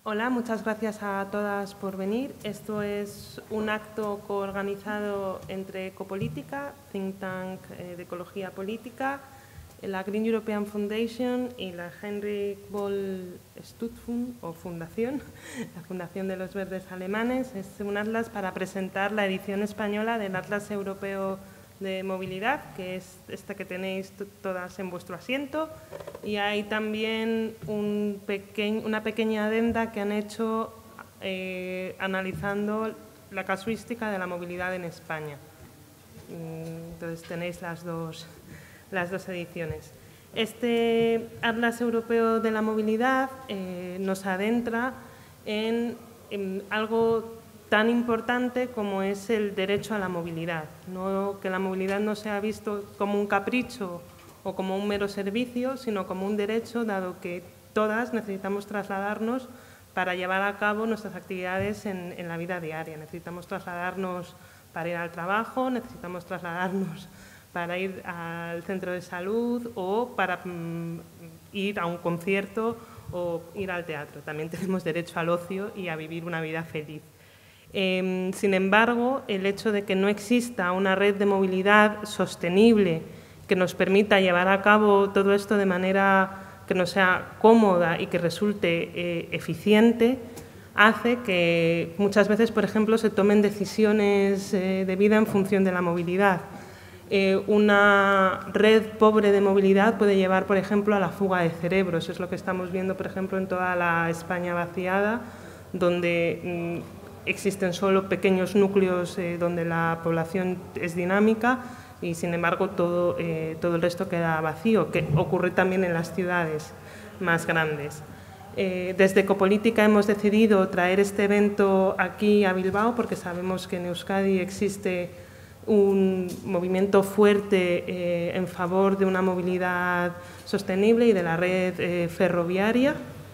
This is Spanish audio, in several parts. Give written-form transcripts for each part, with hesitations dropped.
Hola, muchas gracias a todas por venir. Esto es un acto coorganizado entre Ecopolítica, think tank de ecología política, la Green European Foundation y la Heinrich Böll Stiftung o Fundación, la Fundación de los Verdes Alemanes. Es un atlas para presentar la edición española del Atlas Europeo de Movilidad, que es esta que tenéis todas en vuestro asiento, y hay también una pequeña adenda que han hecho analizando la casuística de la movilidad en España. Entonces tenéis las dos ediciones. Este Atlas Europeo de la Movilidad nos adentra en algo tan importante como es el derecho a la movilidad. Que la movilidad no sea visto como un capricho o como un mero servicio, sino como un derecho, dado que todas necesitamos trasladarnos para llevar a cabo nuestras actividades en la vida diaria. Necesitamos trasladarnos para ir al trabajo, necesitamos trasladarnos para ir al centro de salud o para ir a un concierto o ir al teatro. También tenemos derecho al ocio y a vivir una vida feliz. Sin embargo, el hecho de que no exista una red de movilidad sostenible que nos permita llevar a cabo todo esto de manera que nos sea cómoda y que resulte eficiente, hace que muchas veces, por ejemplo, se tomen decisiones de vida en función de la movilidad. Una red pobre de movilidad puede llevar, por ejemplo, a la fuga de cerebros. Es lo que estamos viendo, por ejemplo, en toda la España vaciada, donde existen solo pequeños núcleos donde la población es dinámica y, sin embargo, todo el resto queda vacío, que ocurre también en las ciudades más grandes. Desde Ecopolítica hemos decidido traer este evento aquí a Bilbao porque sabemos que en Euskadi existe un movimiento fuerte en favor de una movilidad sostenible y de la red ferroviaria.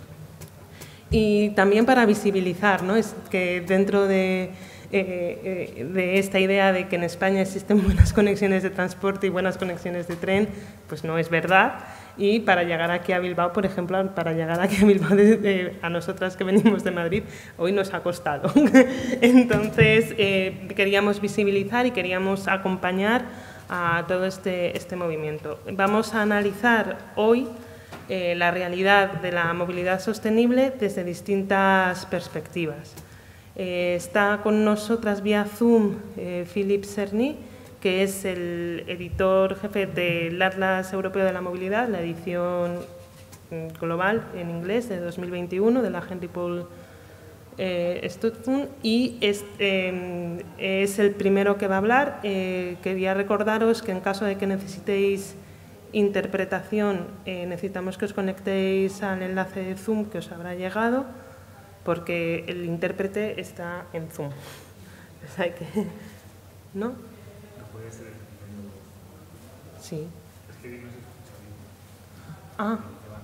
Y también para visibilizar, ¿no? Es que dentro de esta idea de que en España existen buenas conexiones de transporte y buenas conexiones de tren, pues no es verdad. Y para llegar aquí a Bilbao, por ejemplo, para llegar aquí a Bilbao a nosotras que venimos de Madrid, hoy nos ha costado. Entonces, queríamos visibilizar y queríamos acompañar a todo este movimiento. Vamos a analizar hoy la realidad de la movilidad sostenible desde distintas perspectivas. Está con nosotras vía Zoom Philippe Cerny, que es el editor jefe del Atlas Europeo de la Movilidad, la edición global en inglés de 2021 de la Heinrich Böll Stiftung, y es el primero que va a hablar. Quería recordaros que en caso de que necesitéis interpretación, necesitamos que os conectéis al enlace de Zoom que os habrá llegado, porque el intérprete está en Zoom. Pues hay que, ¿no? ¿No puede ser? Sí. Es que no se escucha bien. Ah.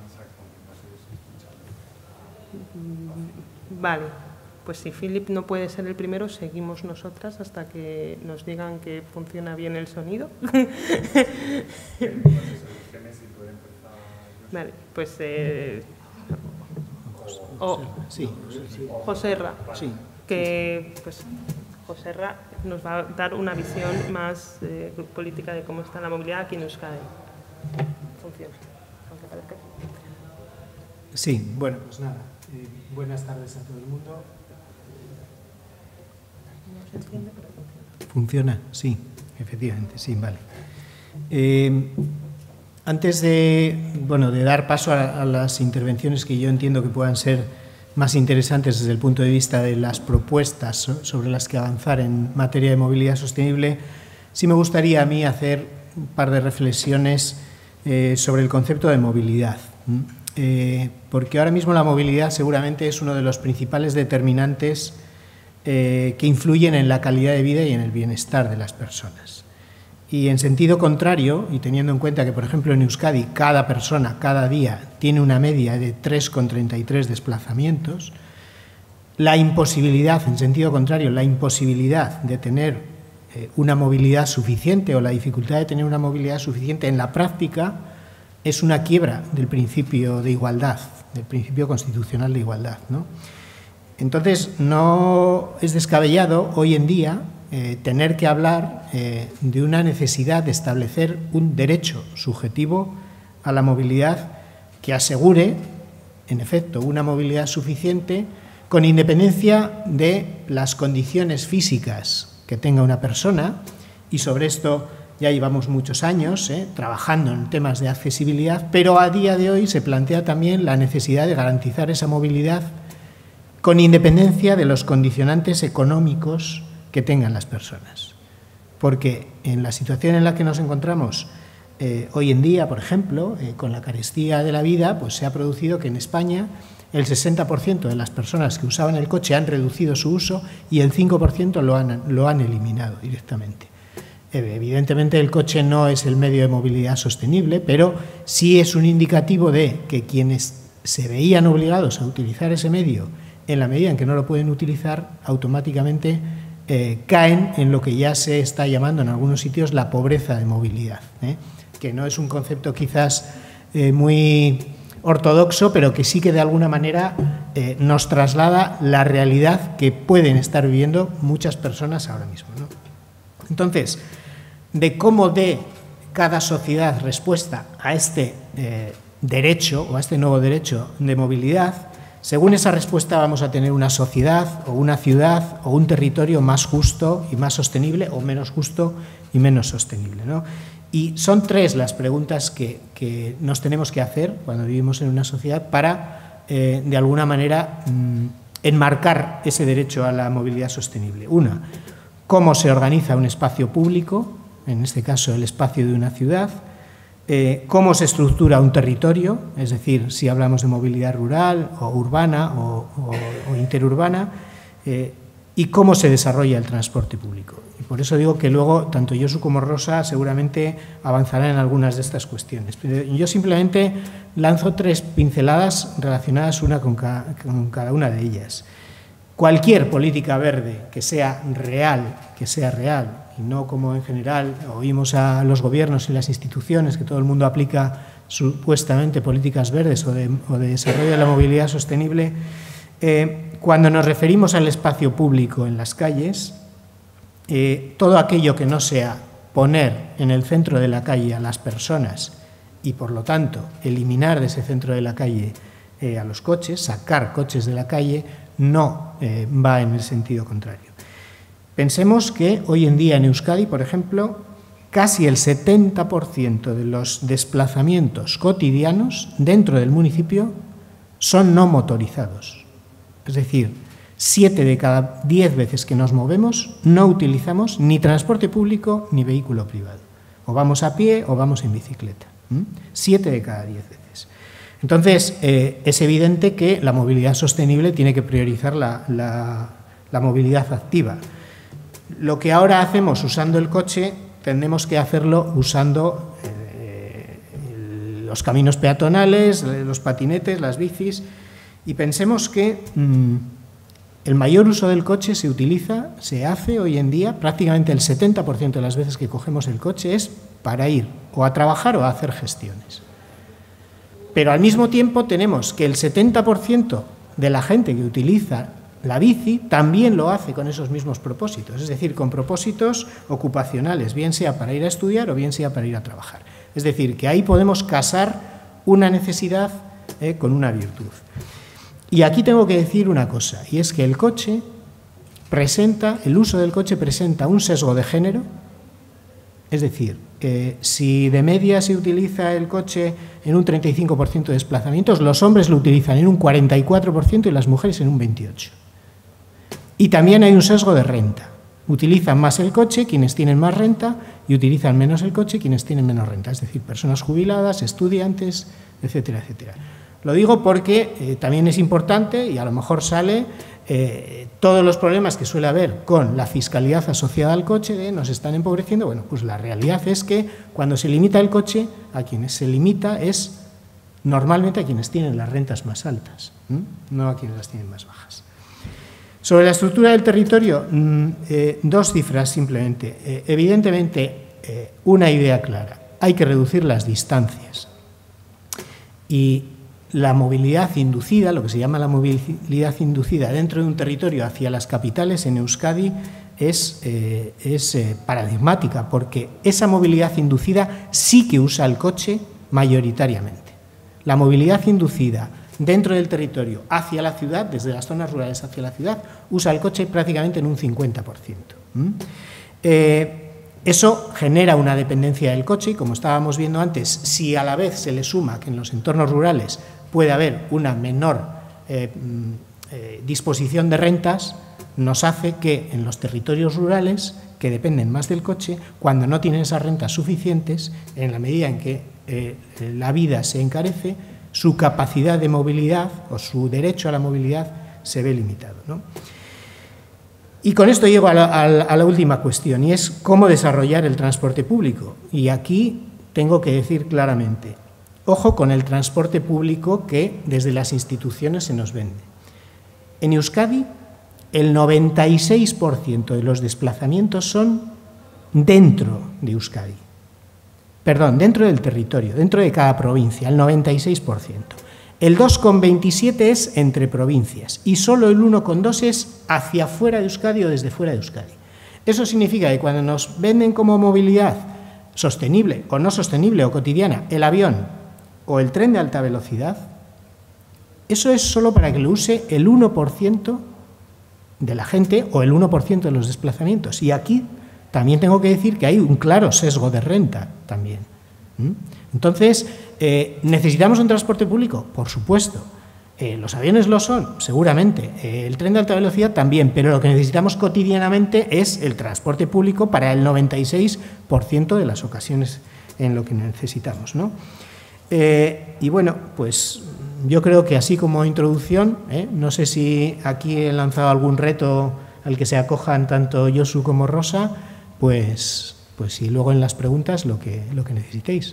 Vale. Pues si Philip no puede ser el primero, seguimos nosotras hasta que nos digan que funciona bien el sonido. Vale, pues sí. Joserra, sí. Que pues Joserra nos va a dar una visión más política de cómo está la movilidad aquí en Euskadi. Funciona, aunque parezca. Sí, bueno, pues nada. Buenas tardes a todo el mundo. No se entiende, pero funciona. ¿Funciona? Sí, efectivamente, sí, vale. Antes de dar paso a las intervenciones que yo entiendo que puedan ser más interesantes desde el punto de vista de las propuestas sobre las que avanzar en materia de movilidad sostenible, sí me gustaría a mí hacer un par de reflexiones sobre el concepto de movilidad. Porque ahora mismo la movilidad seguramente es uno de los principales determinantes que influyen en la calidad de vida y en el bienestar de las personas. Y en sentido contrario, y teniendo en cuenta que, por ejemplo, en Euskadi cada persona, cada día, tiene una media de 3,33 desplazamientos, la imposibilidad, en sentido contrario, la imposibilidad de tener una movilidad suficiente o la dificultad de tener una movilidad suficiente en la práctica es una quiebra del principio de igualdad, del principio constitucional de igualdad, ¿no? Entonces, no es descabellado hoy en día tener que hablar de una necesidad de establecer un derecho subjetivo a la movilidad que asegure, en efecto, una movilidad suficiente con independencia de las condiciones físicas que tenga una persona, y sobre esto ya llevamos muchos años trabajando en temas de accesibilidad, pero a día de hoy se plantea también la necesidad de garantizar esa movilidad con independencia de los condicionantes económicos que tengan las personas. Porque en la situación en la que nos encontramos hoy en día, por ejemplo, con la carestía de la vida, pues se ha producido que en España el 60% de las personas que usaban el coche han reducido su uso y el 5% lo han eliminado directamente. Evidentemente el coche no es el medio de movilidad sostenible, pero sí es un indicativo de que quienes se veían obligados a utilizar ese medio, en la medida en que no lo pueden utilizar, automáticamente caen en lo que ya se está llamando en algunos sitios la pobreza de movilidad, que no es un concepto quizás muy ortodoxo, pero que sí que de alguna manera nos traslada la realidad que pueden estar viviendo muchas personas ahora mismo, ¿no? Entonces, de cómo dé cada sociedad respuesta a este derecho o a este nuevo derecho de movilidad, según esa respuesta vamos a tener una sociedad o una ciudad o un territorio más justo y más sostenible, o menos justo y menos sostenible, ¿no? Y son tres las preguntas que nos tenemos que hacer cuando vivimos en una sociedad para, de alguna manera, enmarcar ese derecho a la movilidad sostenible. Una, cómo se organiza un espacio público, en este caso el espacio de una ciudad, cómo se estructura un territorio, es decir, si hablamos de movilidad rural o urbana o interurbana, y cómo se desarrolla el transporte público. Y por eso digo que luego tanto Josu como Rosa seguramente avanzarán en algunas de estas cuestiones. Pero yo simplemente lanzo tres pinceladas relacionadas una con cada una de ellas. Cualquier política verde que sea real, y no como en general oímos a los gobiernos y las instituciones que todo el mundo aplica supuestamente políticas verdes o de desarrollo de la movilidad sostenible, cuando nos referimos al espacio público en las calles, todo aquello que no sea poner en el centro de la calle a las personas y, por lo tanto, eliminar de ese centro de la calle a los coches, sacar coches de la calle, no va en el sentido contrario. Pensemos que hoy en día en Euskadi, por ejemplo, casi el 70% de los desplazamientos cotidianos dentro del municipio son no motorizados. Es decir, 7 de cada 10 veces que nos movemos no utilizamos ni transporte público ni vehículo privado. O vamos a pie o vamos en bicicleta. 7 de cada 10 veces. Entonces, es evidente que la movilidad sostenible tiene que priorizar la movilidad activa. Lo que ahora hacemos usando el coche, tendremos que hacerlo usando los caminos peatonales, los patinetes, las bicis, y pensemos que el mayor uso del coche se hace hoy en día, prácticamente el 70% de las veces que cogemos el coche es para ir o a trabajar o a hacer gestiones. Pero al mismo tiempo tenemos que el 70% de la gente que utiliza la bici también lo hace con esos mismos propósitos, es decir, con propósitos ocupacionales, bien sea para ir a estudiar o bien sea para ir a trabajar. Es decir, que ahí podemos casar una necesidad con una virtud. Y aquí tengo que decir una cosa, y es que el uso del coche presenta un sesgo de género, es decir, si de media se utiliza el coche en un 35% de desplazamientos, los hombres lo utilizan en un 44% y las mujeres en un 28%. Y también hay un sesgo de renta. Utilizan más el coche quienes tienen más renta y utilizan menos el coche quienes tienen menos renta, es decir, personas jubiladas, estudiantes, etcétera, etcétera. Lo digo porque también es importante y a lo mejor sale todos los problemas que suele haber con la fiscalidad asociada al coche, nos están empobreciendo. Bueno, pues la realidad es que cuando se limita el coche, a quienes se limita es normalmente a quienes tienen las rentas más altas, no a quienes las tienen más bajas. Sobre la estructura del territorio, dos cifras simplemente. Evidentemente, una idea clara, hay que reducir las distancias. Y la movilidad inducida, lo que se llama la movilidad inducida dentro de un territorio hacia las capitales en Euskadi es paradigmática, porque esa movilidad inducida sí que usa el coche mayoritariamente. La movilidad inducida dentro del territorio hacia la ciudad, desde las zonas rurales hacia la ciudad, usa el coche prácticamente en un 50%. Eso genera una dependencia del coche y, como estábamos viendo antes, si a la vez se le suma que en los entornos rurales puede haber una menor disposición de rentas, nos hace que en los territorios rurales, que dependen más del coche, cuando no tienen esas rentas suficientes, en la medida en que la vida se encarece, su capacidad de movilidad o su derecho a la movilidad se ve limitado, ¿no? Y con esto llego a la última cuestión, y es cómo desarrollar el transporte público. Y aquí tengo que decir claramente, ojo con el transporte público que desde las instituciones se nos vende. En Euskadi, el 96% de los desplazamientos son dentro de Euskadi. Perdón, dentro del territorio, dentro de cada provincia, el 96%. El 2,27% es entre provincias y solo el 1,2% es hacia fuera de Euskadi o desde fuera de Euskadi. Eso significa que cuando nos venden como movilidad sostenible o no sostenible o cotidiana el avión o el tren de alta velocidad, eso es solo para que lo use el 1% de la gente o el 1% de los desplazamientos. Y aquí también tengo que decir que hay un claro sesgo de renta también. Entonces, ¿necesitamos un transporte público? Por supuesto. ¿Los aviones lo son? Seguramente. El tren de alta velocidad también, pero lo que necesitamos cotidianamente es el transporte público para el 96% de las ocasiones en lo que necesitamos, ¿no? Y bueno, pues yo creo que así como introducción, no sé si aquí he lanzado algún reto al que se acojan tanto Josu como Rosa, pues y luego en las preguntas lo que necesitéis.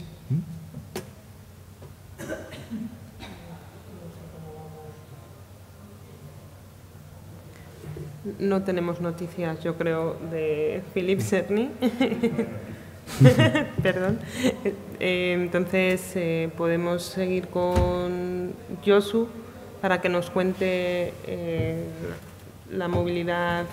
No tenemos noticias, yo creo, de Philippe Cerny. Perdón. Entonces, podemos seguir con Josu para que nos cuente la movilidad.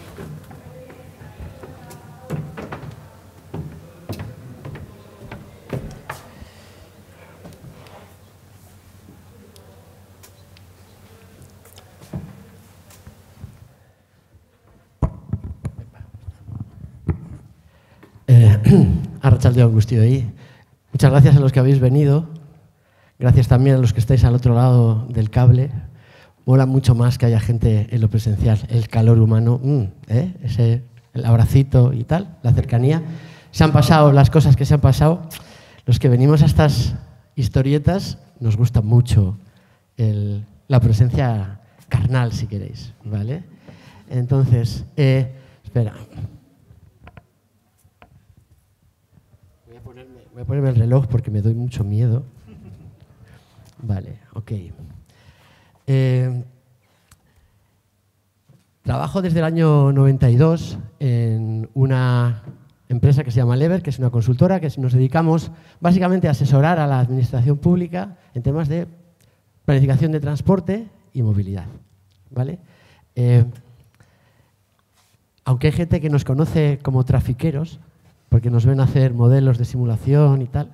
Arratsaldeon guztioi. Muchas gracias a los que habéis venido. Gracias también a los que estáis al otro lado del cable. Mola mucho más que haya gente en lo presencial. El calor humano, el abracito y tal, la cercanía. Se han pasado las cosas que se han pasado. Los que venimos a estas historietas nos gusta mucho la presencia carnal, si queréis, ¿vale? Entonces, espera. Voy a ponerme el reloj porque me doy mucho miedo. Vale, ok. Trabajo desde el año 92 en una empresa que se llama Lever, que es una consultora que nos dedicamos básicamente a asesorar a la administración pública en temas de planificación de transporte y movilidad, ¿vale? Aunque hay gente que nos conoce como trafiqueros, porque nos ven hacer modelos de simulación y tal,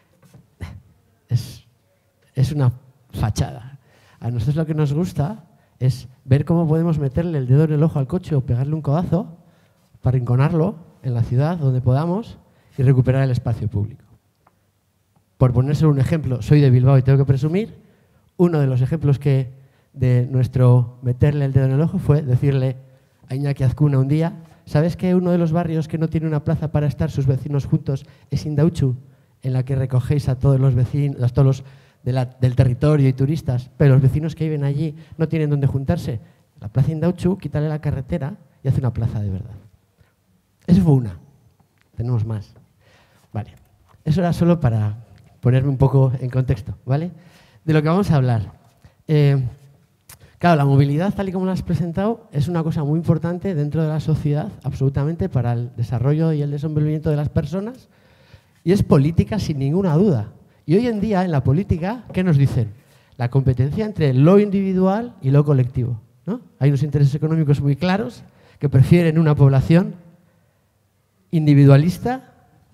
es una fachada. A nosotros lo que nos gusta es ver cómo podemos meterle el dedo en el ojo al coche o pegarle un codazo para arrinconarlo en la ciudad donde podamos y recuperar el espacio público. Por ponérselo un ejemplo, soy de Bilbao y tengo que presumir, uno de los ejemplos de nuestro meterle el dedo en el ojo fue decirle a Iñaki Azcuna un día: ¿sabes que uno de los barrios que no tiene una plaza para estar sus vecinos juntos es Indautxu, en la que recogéis a todos los vecinos, a todos los del territorio y turistas, pero los vecinos que viven allí no tienen dónde juntarse? La plaza Indautxu, quítale la carretera y hace una plaza de verdad. Eso fue una. Tenemos más. Vale. Eso era solo para ponerme un poco en contexto, ¿vale? De lo que vamos a hablar. Claro, la movilidad, tal y como la has presentado, es una cosa muy importante dentro de la sociedad, absolutamente, para el desarrollo y el desenvolvimiento de las personas, y es política sin ninguna duda. Y hoy en día, en la política, ¿qué nos dicen? La competencia entre lo individual y lo colectivo, ¿no? Hay unos intereses económicos muy claros que prefieren una población individualista,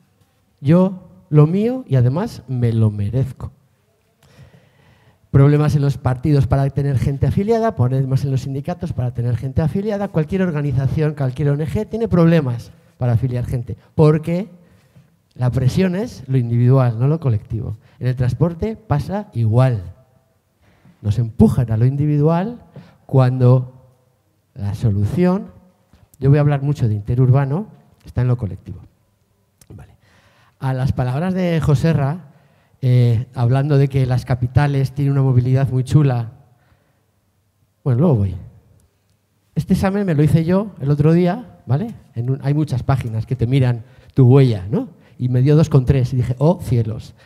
yo lo mío y además me lo merezco. Problemas en los partidos para tener gente afiliada, problemas en los sindicatos para tener gente afiliada. Cualquier organización, cualquier ONG tiene problemas para afiliar gente, porque la presión es lo individual, no lo colectivo. En el transporte pasa igual. Nos empujan a lo individual cuando la solución, yo voy a hablar mucho de interurbano, está en lo colectivo. Vale. A las palabras de Joserra, hablando de que las capitales tienen una movilidad muy chula, bueno, luego voy. Este examen me lo hice yo el otro día, ¿vale? Hay muchas páginas que te miran tu huella, ¿no? Y me dio 2,3 y dije, ¡oh, cielos!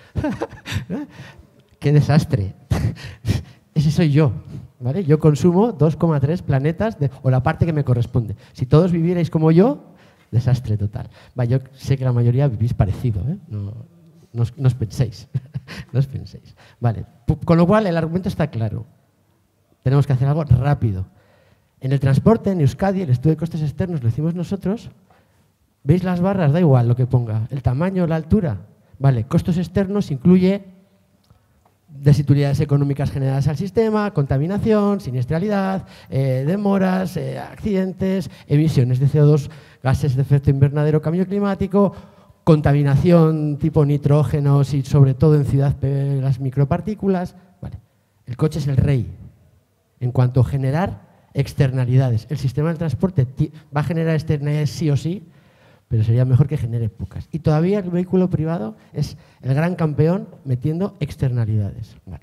¡Qué desastre! Ese soy yo, ¿vale? Yo consumo 2,3 planetas o la parte que me corresponde. Si todos vivierais como yo, desastre total. Va, yo sé que la mayoría vivís parecido, ¿eh? No os penséis. No os penséis. Vale. Con lo cual, el argumento está claro. Tenemos que hacer algo rápido. En el transporte, en Euskadi, el estudio de costes externos lo hicimos nosotros. ¿Veis las barras? Da igual lo que ponga. El tamaño, la altura. Vale. Costos externos incluye desutilidades económicas generadas al sistema, contaminación, siniestralidad, demoras, accidentes, emisiones de CO2, gases de efecto invernadero, cambio climático, contaminación tipo nitrógenos y sobre todo en ciudad las micropartículas. Vale. El coche es el rey en cuanto a generar externalidades. El sistema del transporte va a generar externalidades sí o sí, pero sería mejor que genere pocas. Y todavía el vehículo privado es el gran campeón metiendo externalidades. Vale.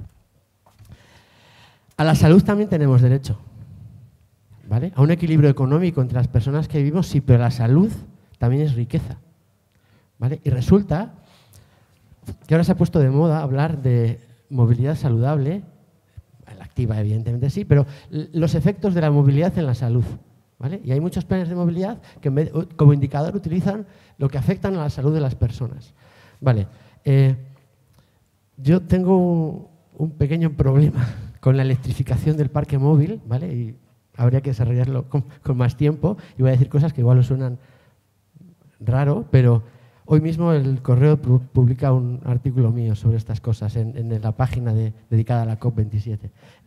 A la salud también tenemos derecho, ¿vale? A un equilibrio económico entre las personas que vivimos, sí, pero la salud también es riqueza, ¿vale? Y resulta que ahora se ha puesto de moda hablar de movilidad saludable, la activa evidentemente sí, pero los efectos de la movilidad en la salud, ¿vale? Y hay muchos planes de movilidad que como indicador utilizan lo que afectan a la salud de las personas. Vale. Yo tengo un pequeño problema con la electrificación del parque móvil, ¿vale? Y habría que desarrollarlo con más tiempo y voy a decir cosas que igual os suenan raro, pero hoy mismo el Correo publica un artículo mío sobre estas cosas en la página dedicada a la COP27.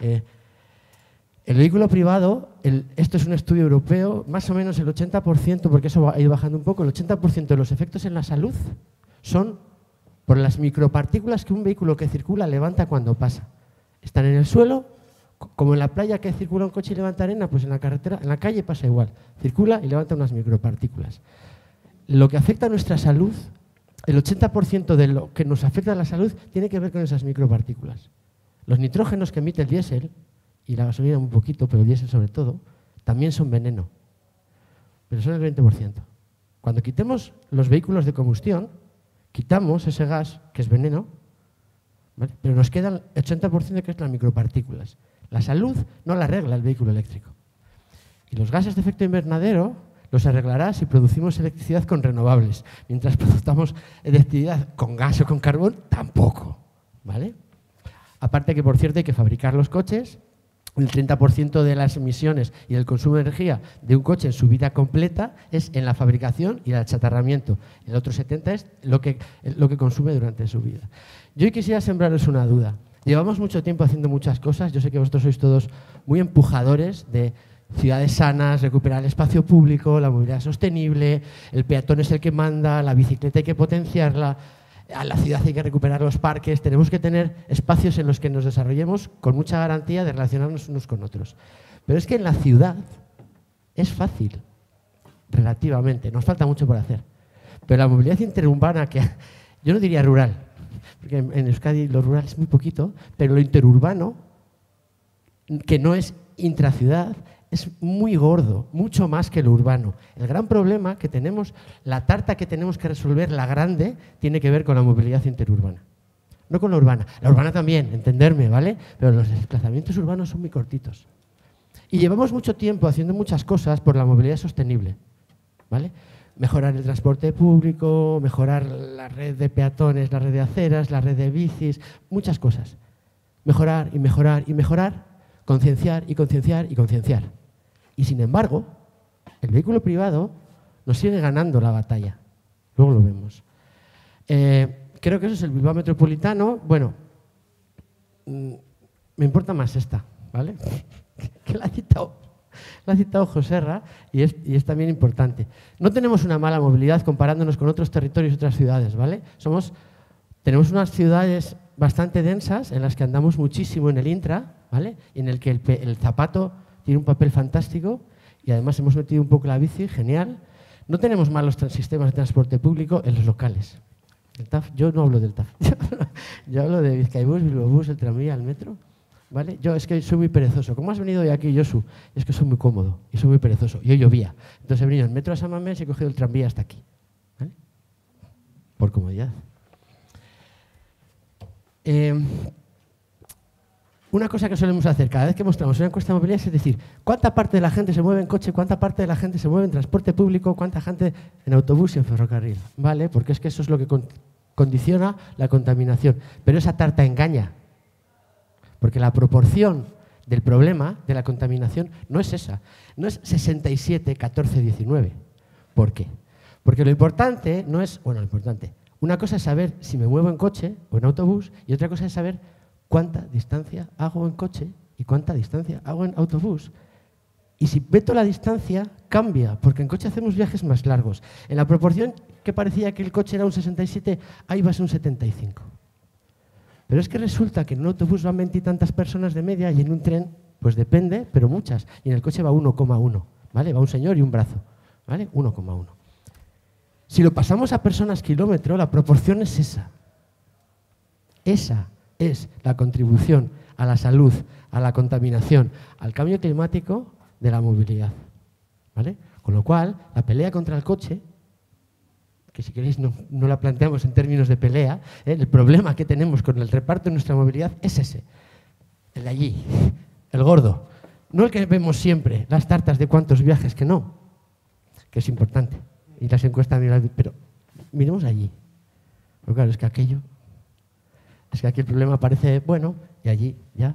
El vehículo privado, esto es un estudio europeo, más o menos el 80%, porque eso ha ido bajando un poco, el 80% de los efectos en la salud son por las micropartículas que un vehículo que circula levanta cuando pasa. Están en el suelo, como en la playa que circula un coche y levanta arena, pues en la carretera, en la calle pasa igual. Circula y levanta unas micropartículas. Lo que afecta a nuestra salud, el 80% de lo que nos afecta a la salud tiene que ver con esas micropartículas. Los nitrógenos que emite el diésel, y la gasolina un poquito, pero el diésel sobre todo, también son veneno. Pero son el 20%. Cuando quitemos los vehículos de combustión, quitamos ese gas, que es veneno, ¿vale? Pero nos queda el 80% que es las micropartículas. La salud no la arregla el vehículo eléctrico. Y los gases de efecto invernadero los arreglará si producimos electricidad con renovables. Mientras produzcamos electricidad con gas o con carbón, tampoco, ¿vale? Aparte que, por cierto, hay que fabricar los coches. El 30% de las emisiones y del consumo de energía de un coche en su vida completa es en la fabricación y el achatarramiento. El otro 70% es lo que consume durante su vida. Yo hoy quisiera sembraros una duda. Llevamos mucho tiempo haciendo muchas cosas. Yo sé que vosotros sois todos muy empujadores de ciudades sanas, recuperar el espacio público, la movilidad sostenible, el peatón es el que manda, la bicicleta hay que potenciarla. A la ciudad hay que recuperar los parques, tenemos que tener espacios en los que nos desarrollemos con mucha garantía de relacionarnos unos con otros. Pero es que en la ciudad es fácil, relativamente, nos falta mucho por hacer. Pero la movilidad interurbana, que yo no diría rural, porque en Euskadi lo rural es muy poquito, pero lo interurbano, que no es intraciudad, es muy gordo, mucho más que lo urbano. El gran problema que tenemos, la tarta que tenemos que resolver, la grande, tiene que ver con la movilidad interurbana. No con la urbana. La urbana también, entenderme, ¿vale? Pero los desplazamientos urbanos son muy cortitos. Y llevamos mucho tiempo haciendo muchas cosas por la movilidad sostenible, ¿vale? mejorar el transporte público, mejorar la red de peatones, la red de aceras, la red de bicis, muchas cosas. Mejorar y mejorar y mejorar, concienciar y concienciar y concienciar. Y sin embargo, el vehículo privado nos sigue ganando la batalla. Luego lo vemos. Creo que eso es el Bilbao Metropolitano. Bueno, me importa más esta, ¿vale? Que la ha citado Joserra y es también importante. No tenemos una mala movilidad comparándonos con otros territorios y otras ciudades, ¿vale? Tenemos unas ciudades bastante densas en las que andamos muchísimo en el intra, ¿vale? Y en el que el zapato tiene un papel fantástico y además hemos metido un poco la bici, genial. No tenemos malos sistemas de transporte público en los locales. El TAF, yo no hablo del TAF, yo hablo de Bizkaibus, Bilbobús, el tranvía, el metro. ¿Vale? Yo es que soy muy perezoso. ¿Cómo has venido hoy aquí, Josu? Es que soy muy cómodo y soy muy perezoso. Y hoy llovía. Entonces he venido en metro a San Mamés y he cogido el tranvía hasta aquí. ¿Vale? Por comodidad. Una cosa que solemos hacer cada vez que mostramos una encuesta de movilidad es decir, ¿cuánta parte de la gente se mueve en coche? ¿Cuánta parte de la gente se mueve en transporte público? ¿Cuánta gente en autobús y en ferrocarril? ¿Vale? Porque es que eso es lo que condiciona la contaminación. Pero esa tarta engaña. Porque la proporción del problema de la contaminación no es esa. No es 67, 14, 19. ¿Por qué? Porque lo importante no es... Bueno, lo importante. Una cosa es saber si me muevo en coche o en autobús y otra cosa es saber cuánta distancia hago en coche y cuánta distancia hago en autobús. Y si meto la distancia, cambia, porque en coche hacemos viajes más largos. En la proporción que parecía que el coche era un 67, ahí va a ser un 75. Pero es que resulta que en un autobús van 20 y tantas personas de media y en un tren, pues depende, pero muchas. Y en el coche va 1,1, ¿vale? Va un señor y un brazo, ¿vale? 1,1. Si lo pasamos a personas kilómetro, la proporción es esa. Esa es la contribución a la salud, a la contaminación, al cambio climático de la movilidad, ¿vale? Con lo cual, la pelea contra el coche, que si queréis no la planteamos en términos de pelea, el problema que tenemos con el reparto de nuestra movilidad es ese, el de allí, el gordo. No el que vemos siempre, las tartas de cuántos viajes, que no, que es importante, y las encuestas, pero miremos allí. Pero claro, es que aquí el problema parece bueno y allí ya.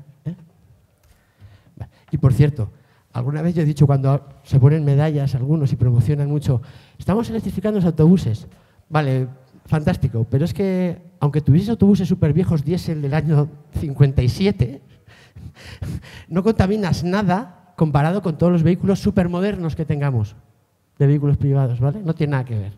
Y por cierto, alguna vez yo he dicho cuando se ponen medallas algunos y promocionan mucho, estamos electrificando los autobuses. Vale, fantástico, pero es que aunque tuvieses autobuses súper viejos diésel del año 57, no contaminas nada comparado con todos los vehículos súper modernos que tengamos de vehículos privados, ¿vale? No tiene nada que ver.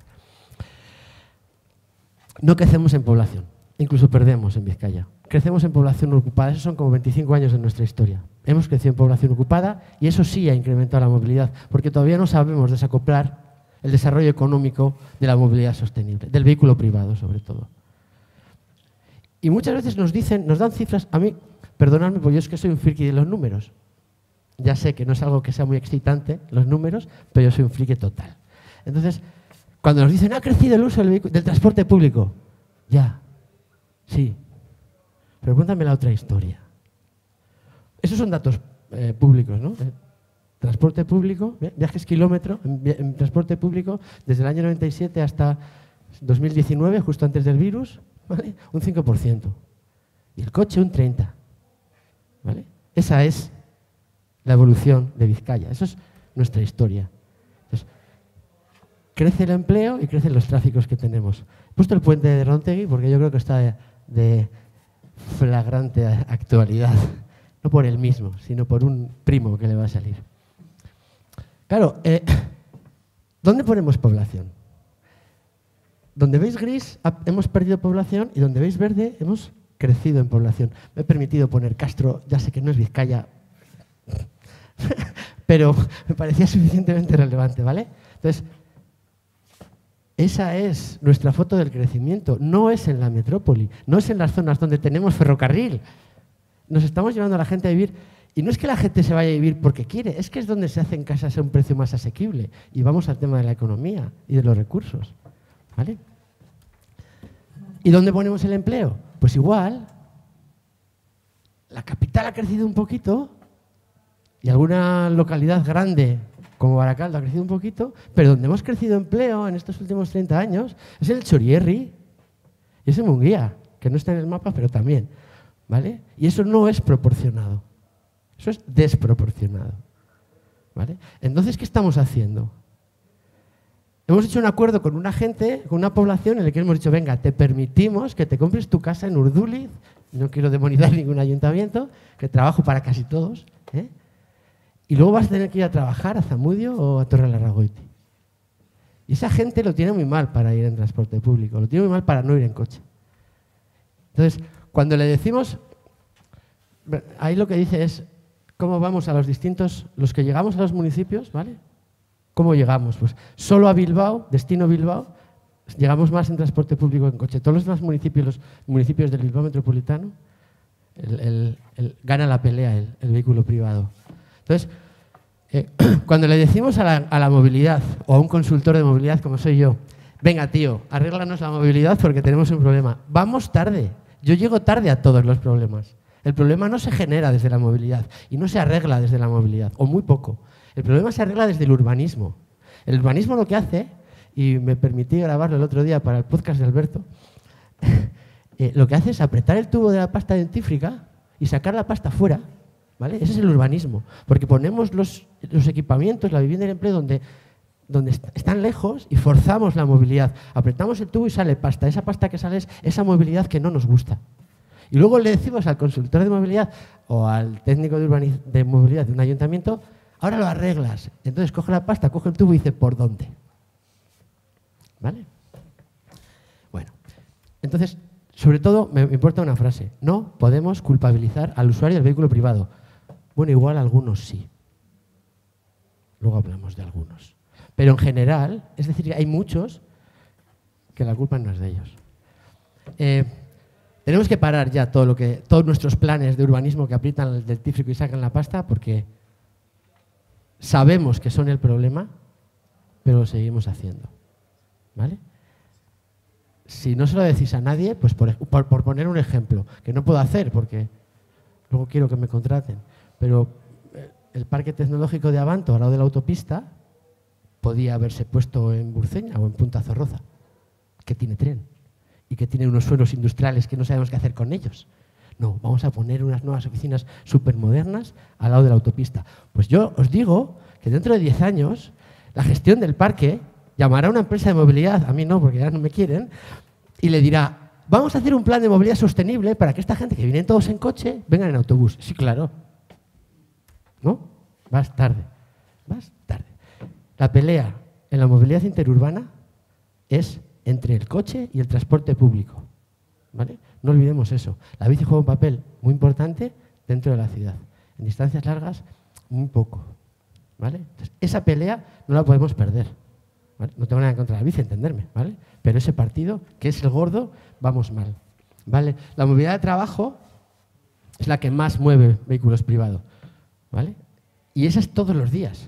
No crecemos en población, incluso perdemos en Vizcaya. Crecemos en población ocupada, esos son como 25 años de nuestra historia. Hemos crecido en población ocupada y eso sí ha incrementado la movilidad, porque todavía no sabemos desacoplar el desarrollo económico de la movilidad sostenible, del vehículo privado sobre todo. Y muchas veces nos dan cifras, a mí, perdonadme, porque yo es que soy un friki de los números. Ya sé que no es algo que sea muy excitante, los números, pero yo soy un friki total. Entonces, cuando nos dicen, ha crecido el uso del transporte público, ya, sí, pero cuéntame la otra historia. Esos son datos públicos, ¿no? Transporte público, viajes kilómetro en transporte público desde el año 97 hasta 2019, justo antes del virus, ¿vale? Un 5%. Y el coche un 30%. ¿Vale? Esa es la evolución de Vizcaya. Eso es nuestra historia. Entonces, crece el empleo y crecen los tráficos que tenemos. He puesto el puente de Rontegui porque yo creo que está de flagrante actualidad. No por él mismo, sino por un primo que le va a salir. Claro, ¿dónde ponemos población? Donde veis gris hemos perdido población y donde veis verde hemos crecido en población. Me he permitido poner Castro, ya sé que no es Vizcaya, pero me parecía suficientemente relevante, ¿vale? Entonces, esa es nuestra foto del crecimiento. No es en la metrópoli, no es en las zonas donde tenemos ferrocarril. Nos estamos llevando a la gente a vivir, y no es que la gente se vaya a vivir porque quiere, es que es donde se hacen casas a un precio más asequible. Y vamos al tema de la economía y de los recursos, ¿vale? ¿Y dónde ponemos el empleo? Pues igual, la capital ha crecido un poquito y alguna localidad grande como Baracaldo ha crecido un poquito, pero donde hemos crecido empleo en estos últimos 30 años es el Chorierri y es en Munguía, que no está en el mapa, pero también, ¿vale? Y eso no es proporcionado, eso es desproporcionado, ¿vale? Entonces, ¿qué estamos haciendo? Hemos hecho un acuerdo con una gente, con una población en la que hemos dicho, venga, te permitimos que te compres tu casa en Urduliz, no quiero demonizar ningún ayuntamiento, que trabajo para casi todos, ¿eh? Y luego vas a tener que ir a trabajar a Zamudio o a Torrelarragoiti. Y esa gente lo tiene muy mal para ir en transporte público, lo tiene muy mal para no ir en coche. Entonces, cuando le decimos, ahí lo que dice es, ¿cómo vamos a los distintos, los que llegamos a los municipios, ¿vale? ¿Cómo llegamos? Pues solo a Bilbao, destino Bilbao, llegamos más en transporte público que en coche. Todos los demás municipios, los municipios del Bilbao metropolitano, gana la pelea el vehículo privado. Entonces, cuando le decimos a la movilidad o a un consultor de movilidad como soy yo, venga tío, arréglanos la movilidad porque tenemos un problema. Vamos tarde. Yo llego tarde a todos los problemas. El problema no se genera desde la movilidad y no se arregla desde la movilidad, o muy poco. El problema se arregla desde el urbanismo. El urbanismo lo que hace, y me permití grabarlo el otro día para el podcast de Alberto, lo que hace es apretar el tubo de la pasta dentífrica y sacar la pasta fuera, ¿vale? Ese es el urbanismo, porque ponemos los equipamientos, la vivienda y el empleo donde están lejos y forzamos la movilidad. Apretamos el tubo y sale pasta. Esa pasta que sale es esa movilidad que no nos gusta. Y luego le decimos al consultor de movilidad o al técnico de movilidad de un ayuntamiento, ahora lo arreglas. Entonces coge la pasta, coge el tubo y dice, ¿por dónde? ¿Vale? Bueno, entonces, sobre todo me importa una frase. No podemos culpabilizar al usuario del vehículo privado. Bueno, igual algunos sí. Luego hablamos de algunos. Pero en general, es decir, hay muchos que la culpa no es de ellos. Tenemos que parar ya todos nuestros planes de urbanismo que aprietan el dentífrico y sacan la pasta porque sabemos que son el problema, pero lo seguimos haciendo. ¿Vale? Si no se lo decís a nadie, pues por poner un ejemplo, que no puedo hacer porque luego quiero que me contraten, pero el parque tecnológico de Avanto, al lado de la autopista, podía haberse puesto en Burceña o en Punta Zorroza, que tiene tren y que tiene unos suelos industriales que no sabemos qué hacer con ellos. No, vamos a poner unas nuevas oficinas supermodernas al lado de la autopista. Pues yo os digo que dentro de 10 años la gestión del parque llamará a una empresa de movilidad, a mí no, porque ya no me quieren, y le dirá, vamos a hacer un plan de movilidad sostenible para que esta gente que viene todos en coche vengan en autobús. Sí, claro. ¿No? Vas tarde. Vas tarde. La pelea en la movilidad interurbana es entre el coche y el transporte público. ¿Vale? No olvidemos eso. La bici juega un papel muy importante dentro de la ciudad. En distancias largas, muy poco. ¿Vale? Entonces, esa pelea no la podemos perder. ¿Vale? No tengo nada en contra de la bici, entenderme, ¿vale? Pero ese partido, que es el gordo, vamos mal. ¿Vale? La movilidad de trabajo es la que más mueve vehículos privados. ¿Vale? Y esa es todos los días.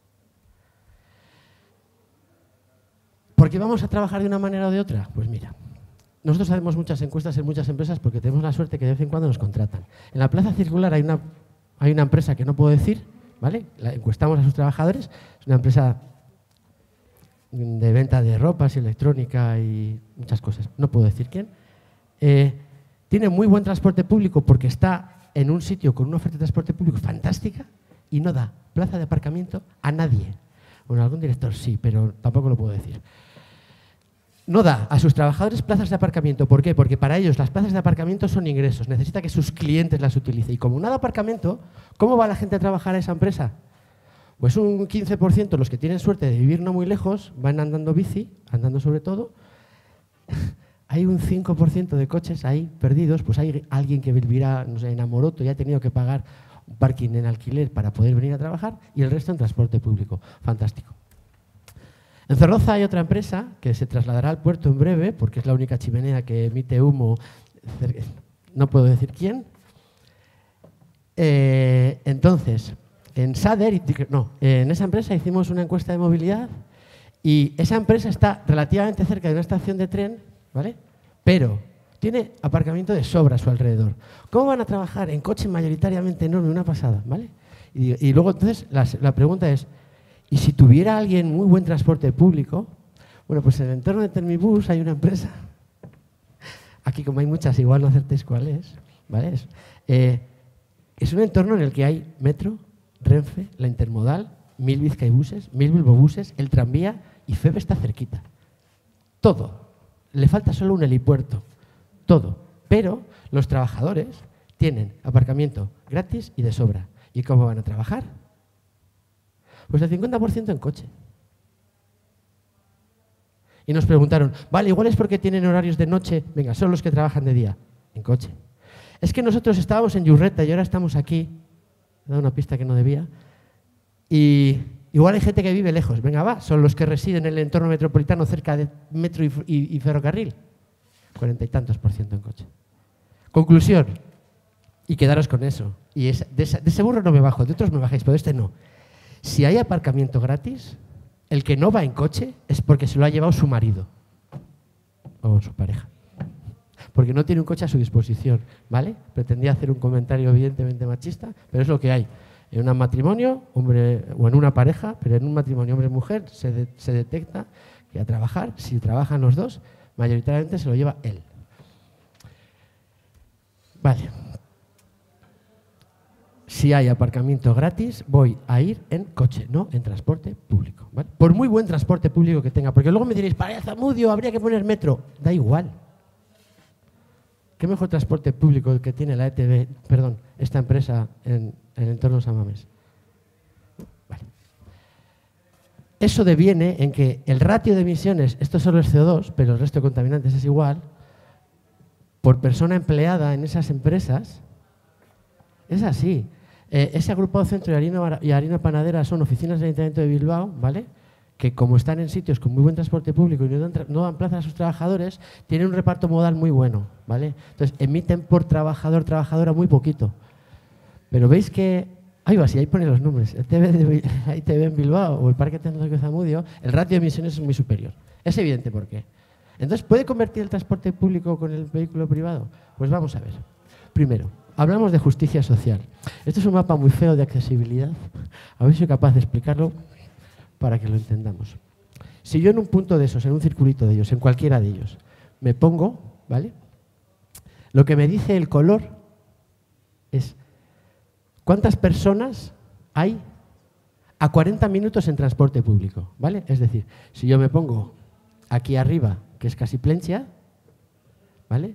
¿Por qué vamos a trabajar de una manera o de otra? Pues mira, nosotros hacemos muchas encuestas en muchas empresas porque tenemos la suerte que de vez en cuando nos contratan. En la Plaza Circular hay una empresa que no puedo decir, ¿vale? La encuestamos a sus trabajadores, es una empresa de venta de ropas y electrónica y muchas cosas, no puedo decir quién. Tiene muy buen transporte público porque está en un sitio con una oferta de transporte público fantástica y no da plaza de aparcamiento a nadie. Bueno, algún director sí, pero tampoco lo puedo decir. No da a sus trabajadores plazas de aparcamiento. ¿Por qué? Porque para ellos las plazas de aparcamiento son ingresos. Necesita que sus clientes las utilicen. Y como no da aparcamiento, ¿cómo va la gente a trabajar a esa empresa? Pues un 15%, los que tienen suerte de vivir no muy lejos, van andando bici, andando sobre todo. Hay un 5% de coches ahí perdidos, pues hay alguien que vivirá, no sé, en Amoroto y ha tenido que pagar un parking en alquiler para poder venir a trabajar y el resto en transporte público. Fantástico. En Zorroza hay otra empresa que se trasladará al puerto en breve porque es la única chimenea que emite humo, no puedo decir quién. Entonces, en Sader, en esa empresa hicimos una encuesta de movilidad y esa empresa está relativamente cerca de una estación de tren, ¿vale? Pero tiene aparcamiento de sobra a su alrededor. ¿Cómo van a trabajar en coche mayoritariamente enorme? Una pasada, ¿vale? Y luego entonces la pregunta es, Y si tuviera alguien muy buen transporte público, bueno, pues en el entorno de Termibus hay una empresa, aquí como hay muchas, igual no acertéis cuál es, ¿vale? Es un entorno en el que hay metro, Renfe, la intermodal, 1000 Bizkaibuses, 1000 Bilbobuses, el tranvía y FEB está cerquita. Todo. Le falta solo un helipuerto. Todo. Pero los trabajadores tienen aparcamiento gratis y de sobra. ¿Y cómo van a trabajar? Pues el 50% en coche. Y nos preguntaron, vale, igual es porque tienen horarios de noche. Venga, son los que trabajan de día. En coche. Es que nosotros estábamos en Yurreta y ahora estamos aquí. He dado una pista que no debía. Y igual hay gente que vive lejos. Venga, va, son los que residen en el entorno metropolitano cerca de metro y ferrocarril. 40 y tantos % en coche. Conclusión. Y quedaros con eso. Y de ese burro no me bajo, de otros me bajáis, pero de este no. Si hay aparcamiento gratis, el que no va en coche es porque se lo ha llevado su marido o su pareja. Porque no tiene un coche a su disposición, ¿vale? Pretendía hacer un comentario evidentemente machista, pero es lo que hay. En un matrimonio, hombre, o en una pareja, pero en un matrimonio hombre-mujer se detecta que a trabajar, si trabajan los dos, mayoritariamente se lo lleva él. Vale. Si hay aparcamiento gratis, voy a ir en coche, no en transporte público, ¿vale? Por muy buen transporte público que tenga, porque luego me diréis, para Zamudio habría que poner metro. Da igual. ¿Qué mejor transporte público el que tiene la ETB, perdón, esta empresa en el entorno de San Mamés? Vale. Eso deviene en que el ratio de emisiones, esto solo es CO2, pero el resto de contaminantes es igual, por persona empleada en esas empresas, es así. Ese agrupado centro y harina panadera son oficinas del Ayuntamiento de Bilbao, ¿vale? Que como están en sitios con muy buen transporte público y no dan plaza a sus trabajadores, tienen un reparto modal muy bueno, ¿vale? Entonces, emiten por trabajador, trabajadora muy poquito. Pero veis que, ahí va, si ahí pone los nombres, el ITV en Bilbao o el Parque Tecnológico Zamudio, el ratio de emisiones es muy superior. Es evidente por qué. Entonces, ¿puede convertir el transporte público con el vehículo privado? Pues vamos a ver. Primero, hablamos de justicia social. Esto es un mapa muy feo de accesibilidad. A ver si soy capaz de explicarlo para que lo entendamos. Si yo en un punto de esos, en un circulito de ellos, en cualquiera de ellos, me pongo, ¿vale? Lo que me dice el color es cuántas personas hay a 40 minutos en transporte público, ¿vale? Es decir, si yo me pongo aquí arriba, que es casi Plentzia, ¿vale?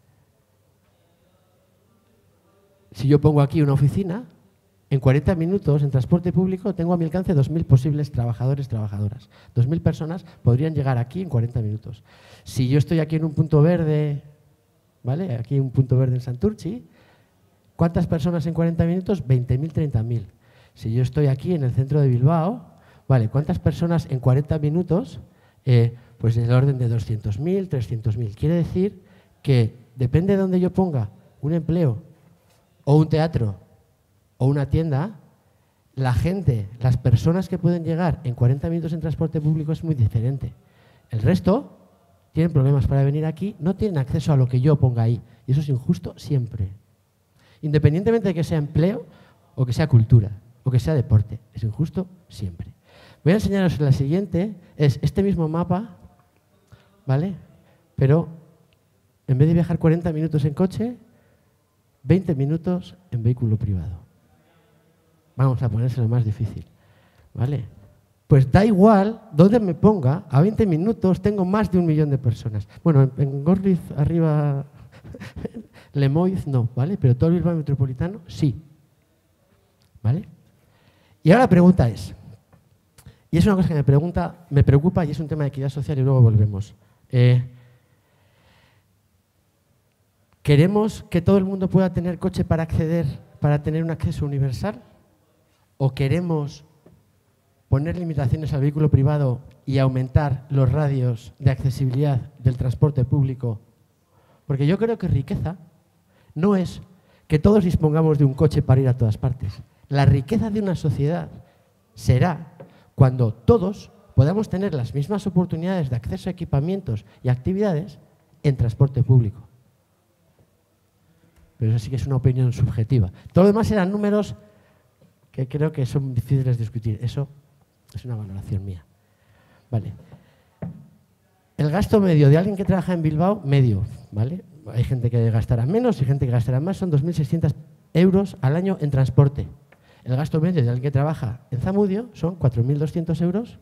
Si yo pongo aquí una oficina, en 40 minutos en transporte público tengo a mi alcance 2.000 posibles trabajadores, trabajadoras. 2.000 personas podrían llegar aquí en 40 minutos. Si yo estoy aquí en un punto verde, ¿vale? Aquí un punto verde en Santurtzi, ¿cuántas personas en 40 minutos? 20.000, 30.000. Si yo estoy aquí en el centro de Bilbao, ¿vale? ¿Cuántas personas en 40 minutos? Pues del orden de 200.000, 300.000. Quiere decir que depende de donde yo ponga un empleo o un teatro o una tienda, la gente, las personas que pueden llegar en 40 minutos en transporte público es muy diferente. El resto tienen problemas para venir aquí, no tienen acceso a lo que yo ponga ahí. Y eso es injusto siempre. Independientemente de que sea empleo o que sea cultura o que sea deporte, es injusto siempre. Voy a enseñaros la siguiente, es este mismo mapa, ¿vale? Pero en vez de viajar 40 minutos en coche, 20 minutos en vehículo privado. Vamos a ponérselo más difícil, ¿vale? Pues da igual dónde me ponga, a 20 minutos tengo más de 1 millón de personas. Bueno, en Gorliz, arriba, Lemoiz no, ¿vale? Pero todo el Bilbao metropolitano, sí. ¿Vale? Y ahora la pregunta es, y es una cosa que me preocupa y es un tema de equidad social y luego volvemos. ¿Queremos que todo el mundo pueda tener coche para acceder, para tener un acceso universal? ¿O queremos poner limitaciones al vehículo privado y aumentar los radios de accesibilidad del transporte público? Porque yo creo que riqueza no es que todos dispongamos de un coche para ir a todas partes. La riqueza de una sociedad será cuando todos podamos tener las mismas oportunidades de acceso a equipamientos y actividades en transporte público. Pero eso sí que es una opinión subjetiva. Todo lo demás eran números que creo que son difíciles de discutir. Eso Es una valoración mía. Vale. El gasto medio de alguien que trabaja en Bilbao, medio, ¿vale? Hay gente que gastará menos y gente que gastará más, son 2.600 euros al año en transporte. El gasto medio de alguien que trabaja en Zamudio son 4.200 euros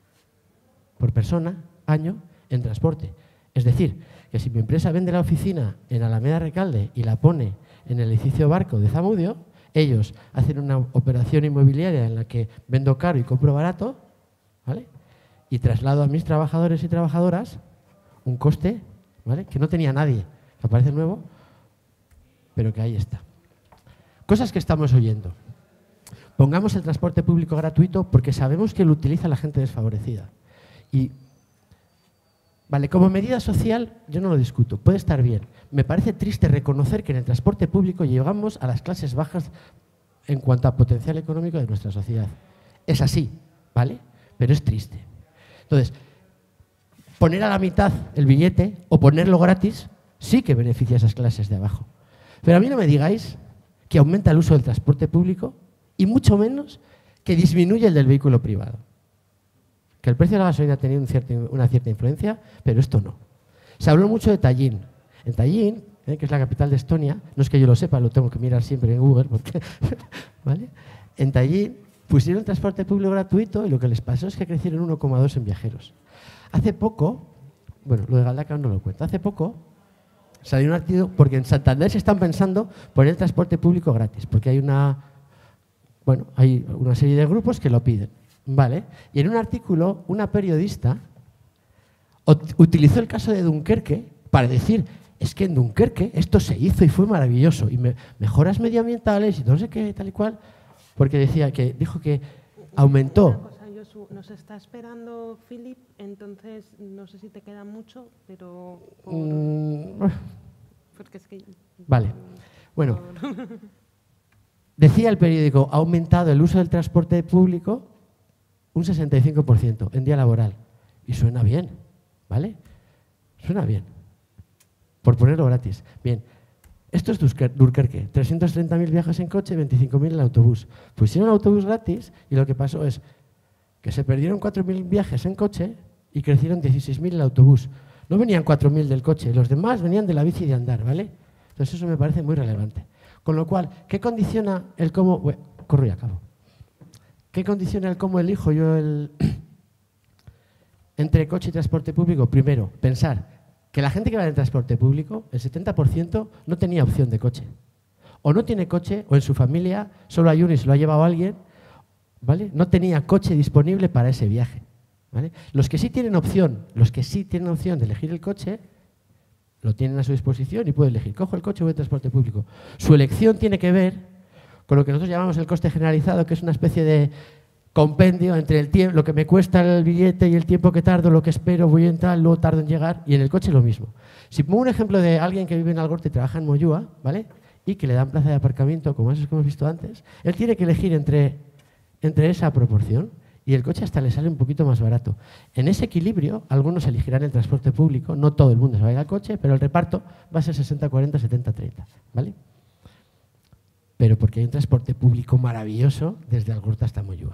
por persona, año, en transporte. Es decir, que si mi empresa vende la oficina en Alameda Recalde y la pone en el edificio Barco de Zamudio, ellos hacen una operación inmobiliaria en la que vendo caro y compro barato, ¿vale? Y traslado a mis trabajadores y trabajadoras un coste, ¿vale? Que no tenía nadie, que aparece nuevo, pero que ahí está. Cosas que estamos oyendo. Pongamos el transporte público gratuito porque sabemos que lo utiliza la gente desfavorecida. Y, vale, como medida social yo no lo discuto, puede estar bien. Me parece triste reconocer que en el transporte público llegamos a las clases bajas en cuanto a potencial económico de nuestra sociedad. Es así, ¿vale? Pero es triste. Entonces, poner a la mitad el billete o ponerlo gratis sí que beneficia a esas clases de abajo. Pero a mí no me digáis que aumenta el uso del transporte público y mucho menos que disminuye el del vehículo privado. Que el precio de la gasolina ha tenido una cierta influencia, pero esto no. Se habló mucho de Tallinn. En Tallinn, que es la capital de Estonia, no es que yo lo sepa, lo tengo que mirar siempre en Google, porque, ¿vale? En Tallinn pusieron transporte público gratuito y lo que les pasó es que crecieron 1,2 en viajeros. Hace poco, bueno, lo de Galdacao no lo cuento, hace poco salió un artículo, porque en Santander se están pensando poner el transporte público gratis, porque hay una serie de grupos que lo piden. Vale. Y en un artículo, una periodista utilizó el caso de Dunkerque para decir, es que en Dunkerque esto se hizo y fue maravilloso, y mejoras medioambientales y no sé qué, tal y cual, porque dijo que aumentó. Una cosa, Josu, nos está esperando Philip, entonces no sé si te queda mucho, pero... porque es que... Vale. Bueno, decía el periódico, ha aumentado el uso del transporte público un 65% en día laboral. Y suena bien, ¿vale? Suena bien. Por ponerlo gratis. Bien, esto es Dunkerque. 330.000 viajes en coche, 25.000 en autobús. Pusieron autobús gratis y lo que pasó es que se perdieron 4.000 viajes en coche y crecieron 16.000 en autobús. No venían 4.000 del coche, los demás venían de la bici de andar, ¿vale? Entonces eso me parece muy relevante. Con lo cual, ¿qué condiciona el cómo? Bueno, corro y acabo. ¿Qué condiciona el cómo elijo yo entre coche y transporte público? Primero, pensar que la gente que va en el transporte público, el 70% no tenía opción de coche. O no tiene coche, o en su familia solo hay uno y se lo ha llevado alguien, ¿vale? No tenía coche disponible para ese viaje, ¿vale? Los que sí tienen opción de elegir el coche, lo tienen a su disposición y pueden elegir, cojo el coche o voy al transporte público. Su elección tiene que ver con lo que nosotros llamamos el coste generalizado, que es una especie de compendio entre el tiempo, lo que me cuesta el billete y el tiempo que tardo, lo que espero, voy en tal, luego tardo en llegar, y en el coche lo mismo. Si pongo un ejemplo de alguien que vive en Algorta y trabaja en Moyúa, ¿vale? Y que le dan plaza de aparcamiento, como esos que hemos visto antes, él tiene que elegir entre esa proporción y el coche hasta le sale un poquito más barato. En ese equilibrio, algunos elegirán el transporte público, no todo el mundo se va a ir al coche, pero el reparto va a ser 60-40, 70-30, ¿vale? Pero porque hay un transporte público maravilloso desde Algorta hasta Moyúa.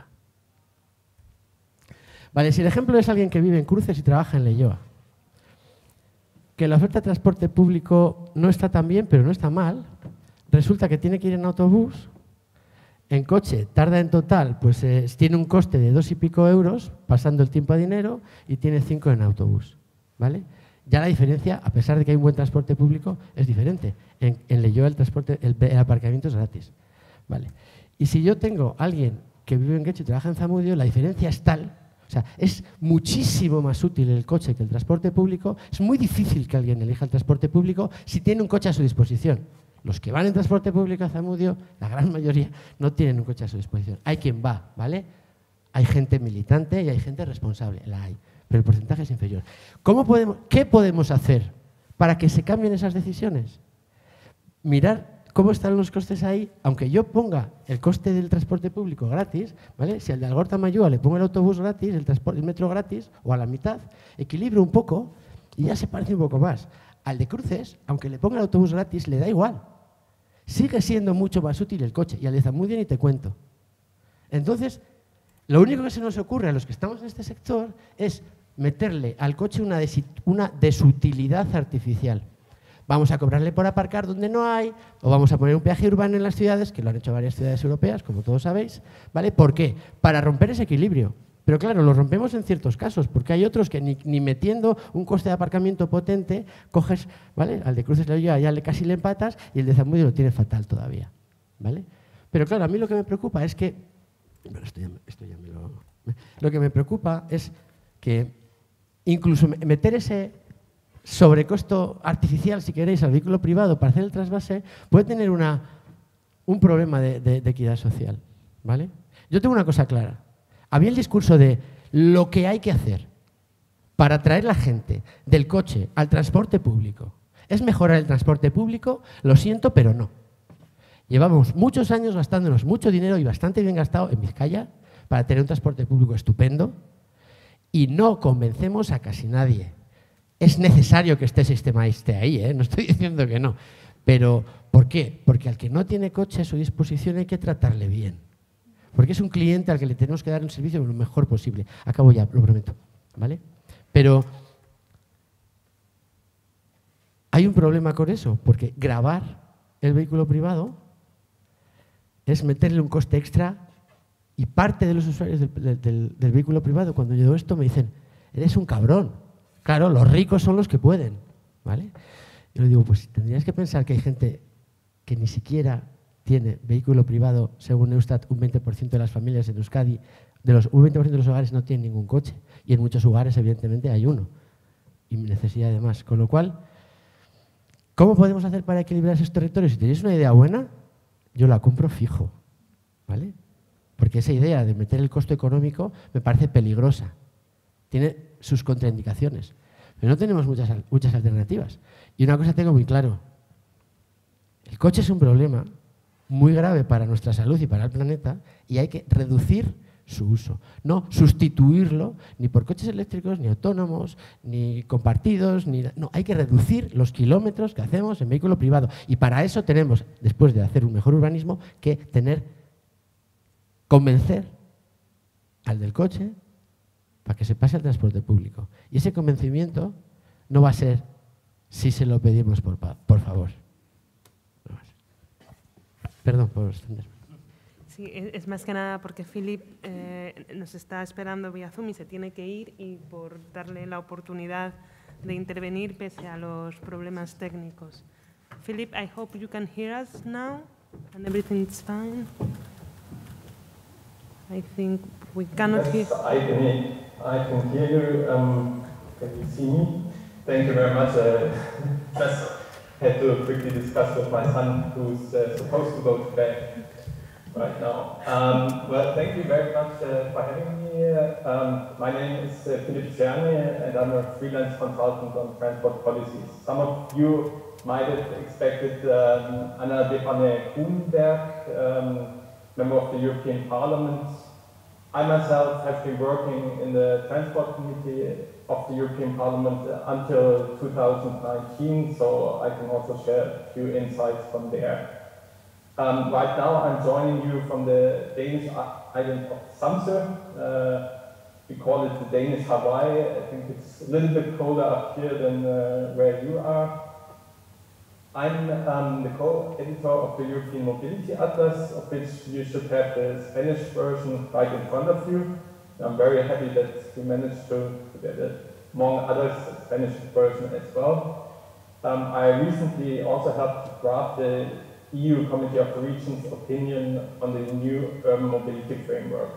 Vale, si el ejemplo es alguien que vive en Cruces y trabaja en Leioa, que la oferta de transporte público no está tan bien, pero no está mal, resulta que tiene que ir en autobús, en coche tarda en total, pues tiene un coste de 2 y pico euros, pasando el tiempo a dinero, y tiene 5 en autobús, ¿vale? Ya la diferencia, a pesar de que hay un buen transporte público, es diferente. En Leioa el aparcamiento es gratis, ¿vale? Y si yo tengo a alguien que vive en Guecho y trabaja en Zamudio, la diferencia es tal, o sea, es muchísimo más útil el coche que el transporte público. Es muy difícil que alguien elija el transporte público si tiene un coche a su disposición. Los que van en transporte público a Zamudio, la gran mayoría, no tienen un coche a su disposición. Hay quien va, ¿vale? Hay gente militante y hay gente responsable, la hay, pero el porcentaje es inferior. ¿Qué podemos hacer para que se cambien esas decisiones? Mirar cómo están los costes ahí, aunque yo ponga el coste del transporte público gratis, ¿vale? Si al de Algorta a Moyúa le pongo el autobús gratis, el metro gratis, o a la mitad, equilibro un poco y ya se parece un poco más. Al de Cruces, aunque le ponga el autobús gratis, le da igual. Sigue siendo mucho más útil el coche, y al de Zamudio ni te cuento. Entonces, Lo único que se nos ocurre a los que estamos en este sector es meterle al coche una desutilidad artificial. Vamos a cobrarle por aparcar donde no hay, o vamos a poner un peaje urbano en las ciudades, que lo han hecho varias ciudades europeas, como todos sabéis, ¿vale? ¿Por qué? Para romper ese equilibrio. Pero claro, lo rompemos en ciertos casos, porque hay otros que ni metiendo un coste de aparcamiento potente, coges, ¿vale? Al de Cruces la Ulloa ya casi le empatas y el de Zamudio lo tiene fatal todavía, ¿vale? Pero claro, a mí lo que me preocupa es que... Bueno, lo que me preocupa es que incluso meter ese sobrecosto artificial, si queréis, al vehículo privado para hacer el trasvase, puede tener un problema de equidad social, ¿vale? Yo tengo una cosa clara. Había el discurso de lo que hay que hacer para traer la gente del coche al transporte público. ¿Es mejorar el transporte público? Lo siento, pero no. Llevamos muchos años gastándonos mucho dinero y bastante bien gastado en Vizcaya para tener un transporte público estupendo y no convencemos a casi nadie. Es necesario que este sistema esté ahí, ¿eh? No estoy diciendo que no. Pero, ¿por qué? Porque al que no tiene coche a su disposición hay que tratarle bien. Porque es un cliente al que le tenemos que dar un servicio lo mejor posible. Acabo ya, lo prometo, ¿vale? Pero hay un problema con eso, porque gravar el vehículo privado es meterle un coste extra y parte de los usuarios del vehículo privado, cuando yo digo esto, me dicen, eres un cabrón. Claro, los ricos son los que pueden, ¿vale? Yo le digo, pues tendrías que pensar que hay gente que ni siquiera tiene vehículo privado, según Eustat, un 20% de las familias en Euskadi, un 20% de los hogares no tienen ningún coche. Y en muchos hogares, evidentemente, hay uno. Y necesidad de más. Con lo cual, ¿cómo podemos hacer para equilibrar esos territorios? Si tenéis una idea buena, yo la compro fijo, ¿vale? Porque esa idea de meter el costo económico me parece peligrosa. Tiene sus contraindicaciones. Pero no tenemos muchas alternativas. Y una cosa tengo muy claro. El coche es un problema muy grave para nuestra salud y para el planeta y hay que reducir su uso. No sustituirlo ni por coches eléctricos, ni autónomos, ni compartidos, no, hay que reducir los kilómetros que hacemos en vehículo privado. Y para eso tenemos, después de hacer un mejor urbanismo, que convencer al del coche para que se pase al transporte público. Y ese convencimiento no va a ser si se lo pedimos por favor. Perdón por extenderme. Sí, es más que nada porque Philip nos está esperando vía Zoom y se tiene que ir, y por darle la oportunidad de intervenir pese a los problemas técnicos. Philip, I hope you can hear us now and everything's fine. I think we cannot hear. I can hear you. Can you see me? Thank you very much. Just had to quickly discuss with my son, who's supposed to go to bed right now. Well, thank you very much for having me here. My name is Philip Czerny, and I'm a freelance consultant on transport policies. Some of you might have expected Anna Depanne-Grunberg, member of the European Parliament. I myself have been working in the Transport Committee of the European Parliament until 2019, so I can also share a few insights from there. Right now I'm joining you from the Danish island of Samsø. We call it the Danish Hawaii. I think it's a little bit colder up here than where you are. I'm the co-editor of the European Mobility Atlas, of which you should have the Spanish version right in front of you. I'm very happy that we managed to get it, among others, a Spanish version as well. I recently also helped to draft the EU Committee of the Regions opinion on the new urban mobility framework.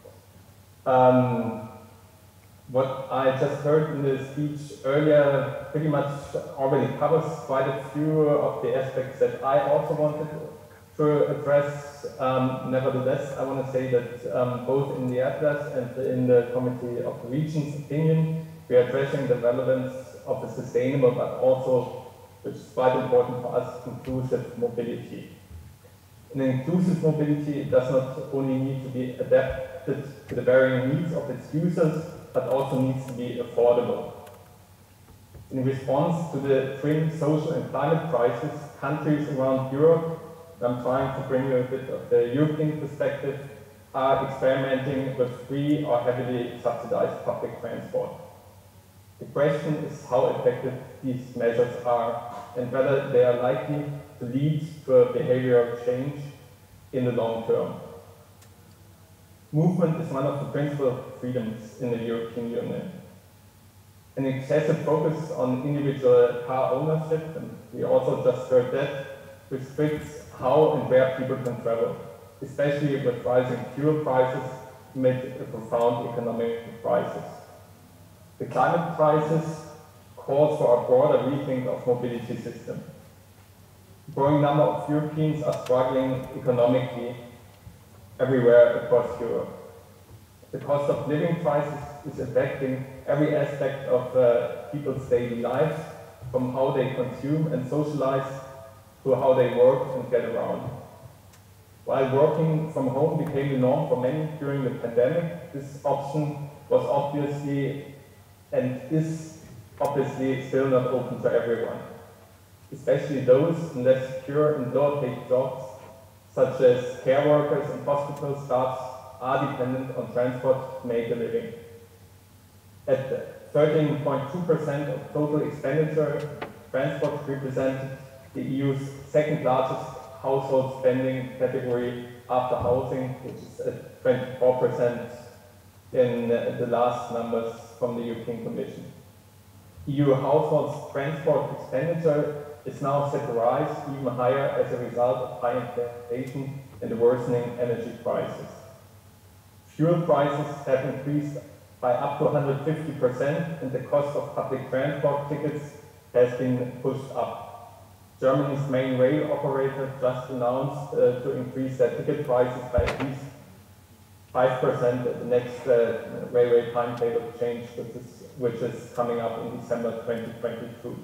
What I just heard in the speech earlier pretty much already covers quite a few of the aspects that I also wanted to address. Nevertheless, I want to say that both in the Atlas and in the Committee of the Regions opinion, we are addressing the relevance of a sustainable but also, which is quite important for us, inclusive mobility. An inclusive mobility does not only need to be adapted to the varying needs of its users, but also needs to be affordable. In response to the twin social and climate crisis, countries around Europe, I'm trying to bring you a bit of the European perspective, are experimenting with free or heavily subsidized public transport. The question is how effective these measures are and whether they are likely to lead to a behavioral change in the long term. Movement is one of the principal freedoms in the European Union. An excessive focus on individual car ownership, and we also just heard that, restricts how and where people can travel, especially with rising fuel prices amid a profound economic crisis. The climate crisis calls for a broader rethink of mobility system. A growing number of Europeans are struggling economically everywhere across Europe. The cost of living crisis is affecting every aspect of people's daily lives, from how they consume and socialize to how they work and get around. While working from home became the norm for many during the pandemic, this option was obviously and is obviously still not open to everyone, especially those in less secure and lower-paid jobs, such as care workers and hospital staffs, are dependent on transport to make a living. At 13.2% of total expenditure, transport represented the EU's second largest household spending category after housing, which is at 24% in the last numbers from the European Commission. EU households' transport expenditure is now set to rise even higher as a result of high inflation and the worsening energy crisis. Fuel prices have increased by up to 150%, and the cost of public transport tickets has been pushed up. Germany's main rail operator just announced to increase their ticket prices by at least 5% at the next railway timetable change, which is coming up in December 2022.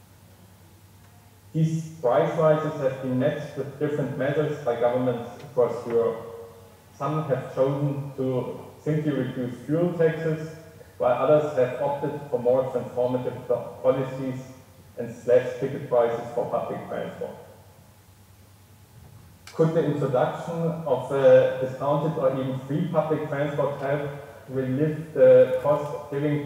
These price rises have been met with different measures by governments across Europe. Some have chosen to simply reduce fuel taxes, while others have opted for more transformative policies and slashed ticket prices for public transport. Could the introduction of discounted or even free public transport help relieve the cost of living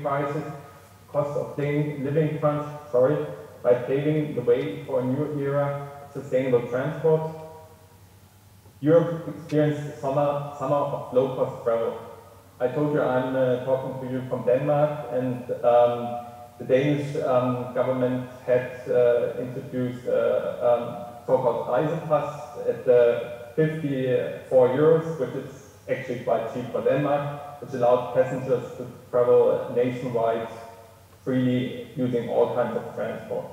crunch, by paving the way for a new era of sustainable transport? Europe experienced a summer of low-cost travel. I told you I'm talking to you from Denmark, and the Danish government had introduced so-called Reisepass at 54 euros, which is actually quite cheap for Denmark, which allowed passengers to travel nationwide freely using all kinds of transport.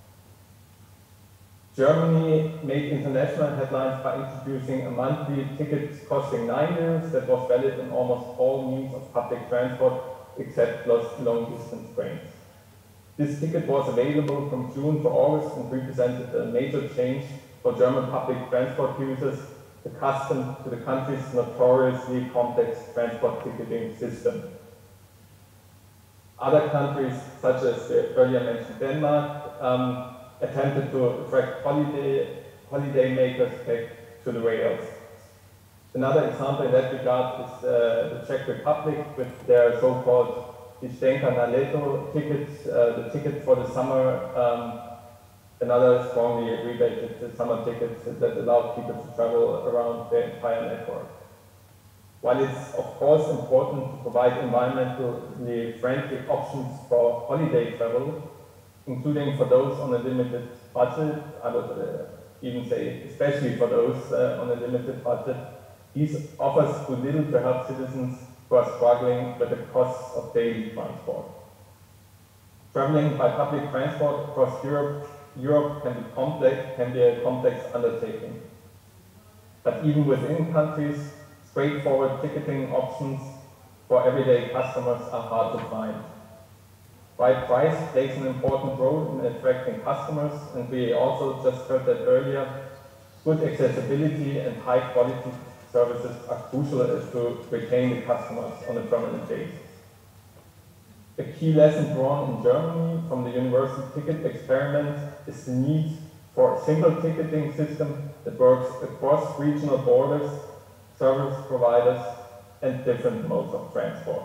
Germany made international headlines by introducing a monthly ticket costing 9 euros that was valid in almost all means of public transport except long-distance trains. This ticket was available from June to August and represented a major change for German public transport users accustomed to the country's notoriously complex transport ticketing system. Other countries, such as the earlier mentioned Denmark, attempted to attract holiday makers back to the rails. Another example in that regard is the Czech Republic with their so-called Jízdenka na léto tickets, the ticket for the summer, another strongly rebated summer ticket that allowed people to travel around the entire network. While it's of course important to provide environmentally friendly options for holiday travel, including for those on a limited budget, I would even say especially for those on a limited budget, these offers do little to help citizens who are struggling with the costs of daily transport. Traveling by public transport across Europe can be a complex undertaking. But even within countries, straightforward ticketing options for everyday customers are hard to find. While price plays an important role in attracting customers, and we also just heard that earlier, good accessibility and high quality services are crucial to retain the customers on a permanent basis. A key lesson drawn in Germany from the universal ticket experiment is the need for a single ticketing system that works across regional borders service providers, and different modes of transport.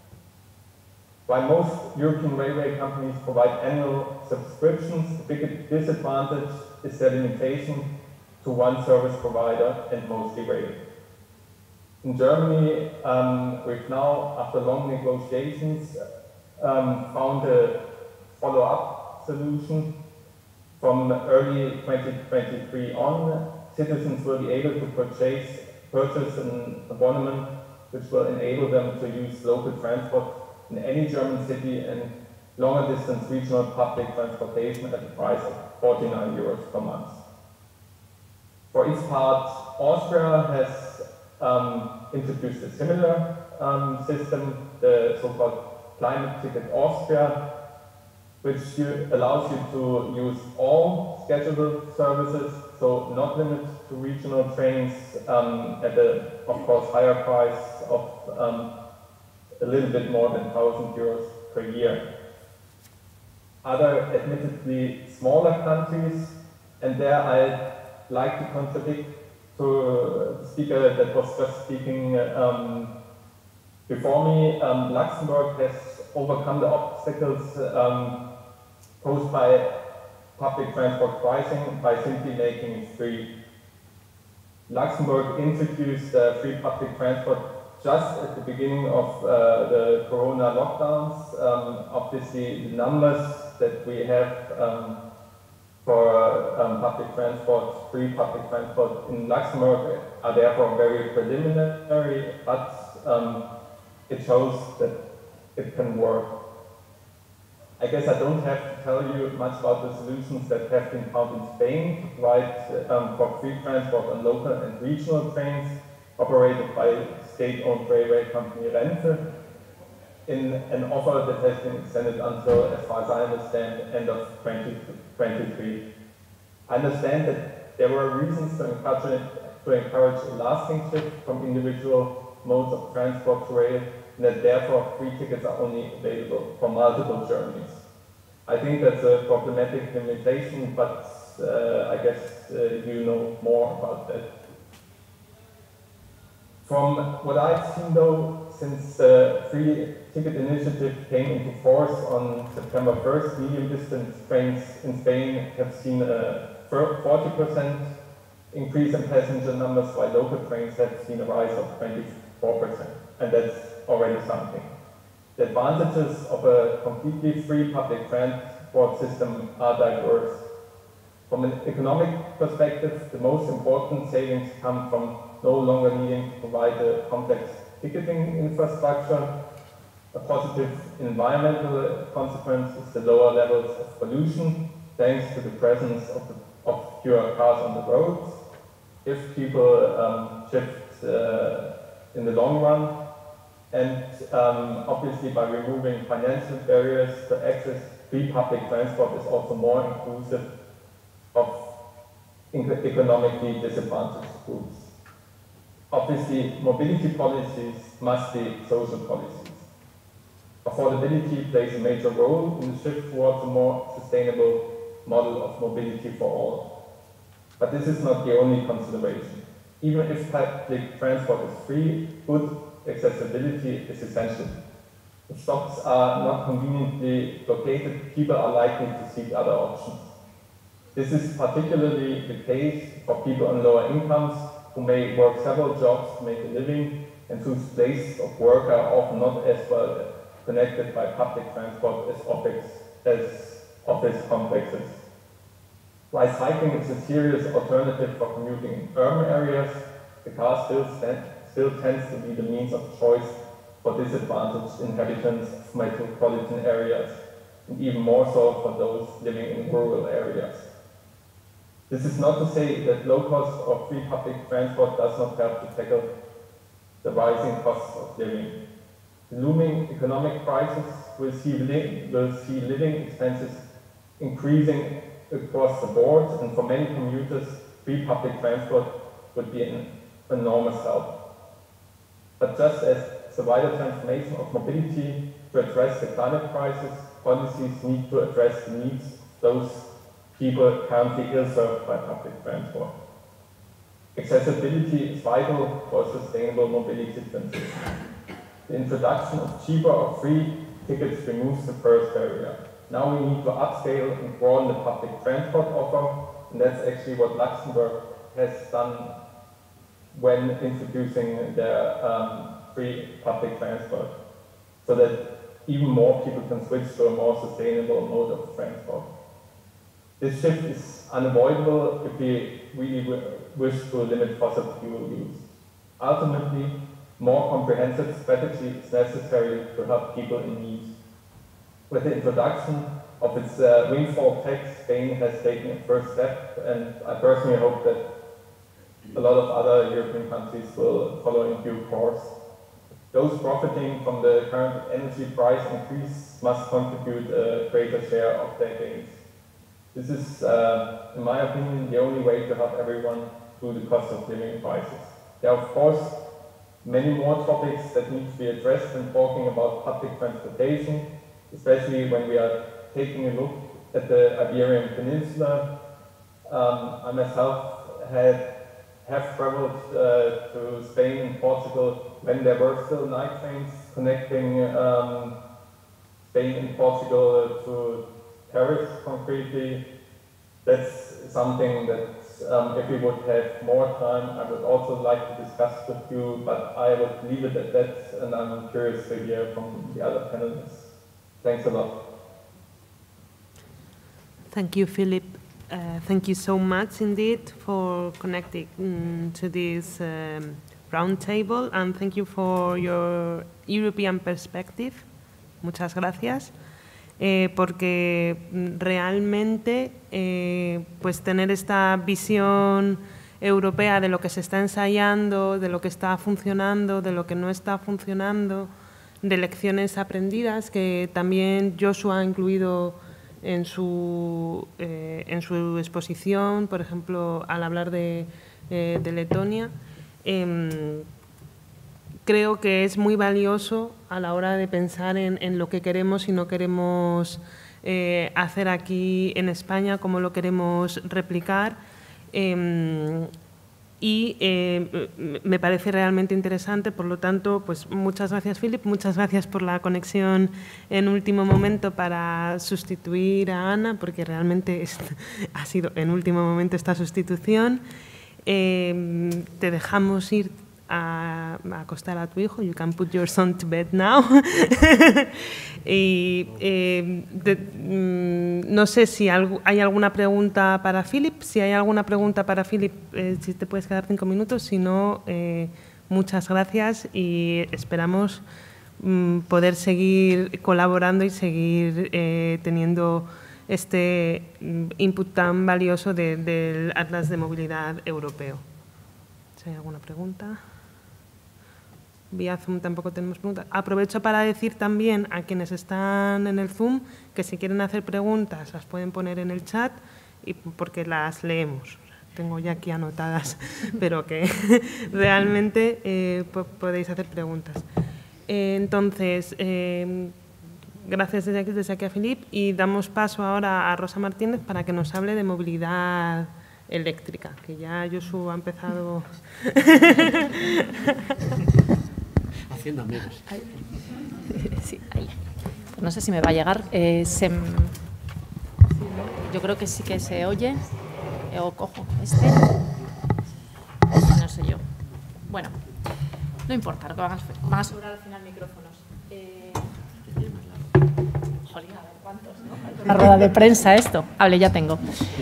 While most European railway companies provide annual subscriptions, the biggest disadvantage is their limitation to one service provider and mostly rail. In Germany, we've now, after long negotiations, found a follow-up solution. From early 2023 on, citizens will be able to purchase an abonnement which will enable them to use local transport in any German city and longer distance regional public transportation at the price of 49 euros per month. For its part, Austria has introduced a similar system, the so-called Climate Ticket Austria, which allows you to use all scheduled services, so not limited to regional trains at a, of course, higher price of a little bit more than 1,000 euros per year. Other admittedly smaller countries, and there I'd like to contradict to the speaker that was just speaking before me. Luxembourg has overcome the obstacles posed by public transport pricing by simply making it free. Luxembourg introduced free public transport just at the beginning of the Corona lockdowns. Obviously, the numbers that we have for public transport, free public transport in Luxembourg are therefore very preliminary, but it shows that it can work. I guess I don't have to tell you much about the solutions that have been found in Spain to provide for free transport on local and regional trains operated by state-owned railway company Renfe, in an offer that has been extended until, as far as I understand, end of 2023. I understand that there were reasons to encourage a lasting shift from individual modes of transport to rail, and that therefore free tickets are only available for multiple journeys. I think that's a problematic limitation, but I guess you know more about that. From what I've seen though, since the free ticket initiative came into force on September 1st, medium distance trains in Spain have seen a 40% increase in passenger numbers, while local trains have seen a rise of 24%, and that's already something. The advantages of a completely free public transport system are diverse. From an economic perspective, the most important savings come from no longer needing to provide a complex ticketing infrastructure. A positive environmental consequence is the lower levels of pollution, thanks to the presence of fewer cars on the roads. If people shift in the long run, and obviously by removing financial barriers to access free public transport is also more inclusive of economically disadvantaged groups. Obviously, mobility policies must be social policies. Affordability plays a major role in the shift towards a more sustainable model of mobility for all. But this is not the only consideration. Even if public transport is free, good accessibility is essential. If stops are not conveniently located, people are likely to seek other options. This is particularly the case for people on lower incomes who may work several jobs to make a living and whose place of work are often not as well connected by public transport as office complexes. While cycling is a serious alternative for commuting in urban areas, the car still tends to be the means of choice for disadvantaged inhabitants of metropolitan areas, and even more so for those living in rural areas. This is not to say that low cost or free public transport does not help to tackle the rising costs of living. The looming economic crisis will see living expenses increasing across the board, and for many commuters, free public transport would be an enormous help. But just as the wider transformation of mobility to address the climate crisis, policies need to address the needs of those people currently ill-served by public transport. Accessibility is vital for sustainable mobility transition. The introduction of cheaper or free tickets removes the first barrier. Now we need to upscale and broaden the public transport offer, and that's actually what Luxembourg has done when introducing their free public transport, so that even more people can switch to a more sustainable mode of transport. This shift is unavoidable if we really wish to limit fossil fuel use. Ultimately, more comprehensive strategy is necessary to help people in need. With the introduction of its windfall tax, Spain has taken a first step, and I personally hope that a lot of other European countries will follow in due course. Those profiting from the current energy price increase must contribute a greater share of their gains. This is, in my opinion, the only way to help everyone through the cost of living crisis. There are, of course, many more topics that need to be addressed when talking about public transportation, especially when we are taking a look at the Iberian Peninsula. I myself have traveled to Spain and Portugal when there were still night trains connecting Spain and Portugal to Paris concretely. That's something that if we would have more time, I would also like to discuss with you, but I would leave it at that, and I'm curious to hear from the other panelists. Thanks a lot. Thank you, Philip. Thank you so much indeed for connecting to this roundtable, and thank you for your European perspective. Muchas gracias. Porque realmente pues tener esta visión europea de lo que se está ensayando, de lo que está funcionando, de lo que no está funcionando, de lecciones aprendidas, que también Joshua ha incluido en su exposición, por ejemplo, al hablar de Letonia. Creo que es muy valioso a la hora de pensar en lo que queremos y no queremos hacer aquí en España, cómo lo queremos replicar. Y me parece realmente interesante, por lo tanto, pues muchas gracias, Philip, muchas gracias por la conexión en último momento para sustituir a Ana, porque realmente ha sido en último momento esta sustitución. Te dejamos ir a acostar a tu hijo. You can put your son to bed now. Y no sé si hay alguna pregunta para Philip. Si hay alguna pregunta para Philip, si te puedes quedar 5 minutos. Si no, muchas gracias y esperamos poder seguir colaborando y seguir teniendo este input tan valioso del Atlas de Movilidad Europeo. Si hay alguna pregunta. Vía Zoom tampoco tenemos preguntas. Aprovecho para decir también a quienes están en el Zoom que si quieren hacer preguntas las pueden poner en el chat y porque las leemos. Tengo ya aquí anotadas, pero que realmente podéis hacer preguntas. Entonces, gracias desde aquí a Philippe y damos paso ahora a Rosa Martínez para que nos hable de movilidad eléctrica, que ya Josu ha empezado. Haciendo amigos. Sí, ahí. Pues no sé si me va a llegar. Yo creo que sí que se oye. O cojo este. No sé yo. Bueno, no importa. Lo que van a sobrar al final micrófonos. Jolín, a ver cuántos, ¿no? Una rueda de prensa esto. Hable, ya tengo.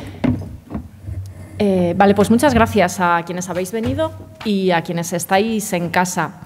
Vale, pues muchas gracias a quienes habéis venido y a quienes estáis en casa.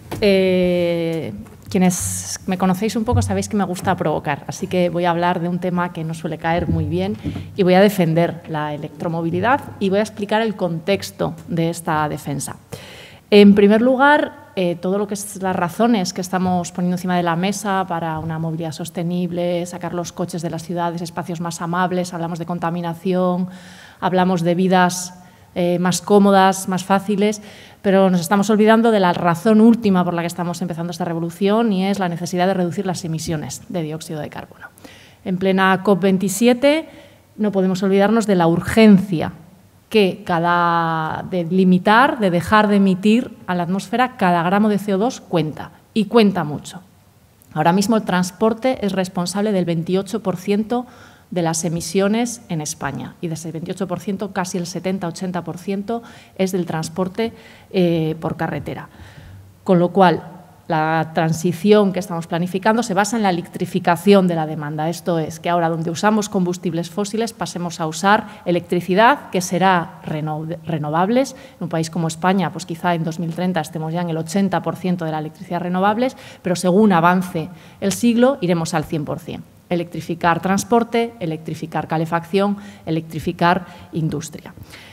Quienes me conocéis un poco sabéis que me gusta provocar, así que voy a hablar de un tema que no suele caer muy bien y voy a defender la electromovilidad y voy a explicar el contexto de esta defensa. En primer lugar, todo lo que es las razones que estamos poniendo encima de la mesa para una movilidad sostenible, sacar los coches de las ciudades, espacios más amables, hablamos de contaminación, hablamos de vidas más cómodas, más fáciles, pero nos estamos olvidando de la razón última por la que estamos empezando esta revolución y es la necesidad de reducir las emisiones de dióxido de carbono. En plena COP27 no podemos olvidarnos de la urgencia de limitar, de dejar de emitir a la atmósfera cada gramo de CO2 cuenta, y cuenta mucho. Ahora mismo el transporte es responsable del 28% de las emisiones en España, y de ese 28% casi el 70-80% es del transporte por carretera. Con lo cual, la transición que estamos planificando se basa en la electrificación de la demanda. Esto es, que ahora donde usamos combustibles fósiles pasemos a usar electricidad, que será renovables. En un país como España, pues quizá en 2030 estemos ya en el 80% de la electricidad renovables, pero según avance el siglo iremos al 100%. Electrificar transporte, electrificar calefacción, electrificar industria.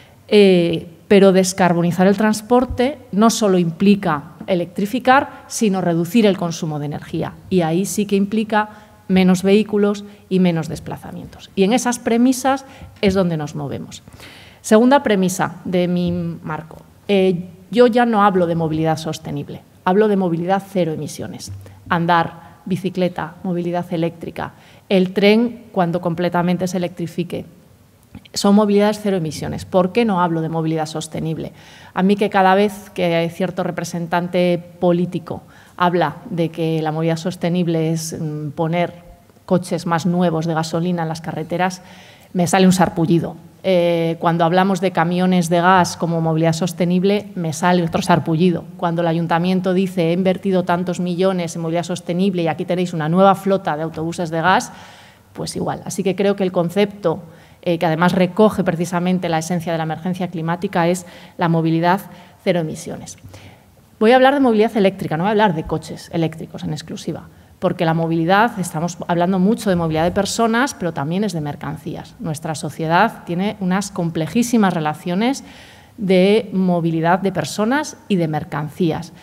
Pero descarbonizar el transporte no solo implica electrificar, sino reducir el consumo de energía. Y ahí sí que implica menos vehículos y menos desplazamientos. Y en esas premisas es donde nos movemos. Segunda premisa de mi marco. Yo ya no hablo de movilidad sostenible, hablo de movilidad cero emisiones. Andar, bicicleta, movilidad eléctrica, el tren cuando completamente se electrifique. Son movilidades cero emisiones. ¿Por qué no hablo de movilidad sostenible? A mí que cada vez que cierto representante político habla de que la movilidad sostenible es poner coches más nuevos de gasolina en las carreteras, me sale un sarpullido. Cuando hablamos de camiones de gas como movilidad sostenible, me sale otro sarpullido. Cuando el ayuntamiento dice he invertido tantos millones en movilidad sostenible y aquí tenéis una nueva flota de autobuses de gas, pues igual. Así que creo que el concepto que además recoge precisamente la esencia de la emergencia climática, es la movilidad cero emisiones. Voy a hablar de movilidad eléctrica, no voy a hablar de coches eléctricos en exclusiva, porque la movilidad, estamos hablando mucho de movilidad de personas, pero también es de mercancías. Nuestra sociedad tiene unas complejísimas relaciones de movilidad de personas y de mercancías.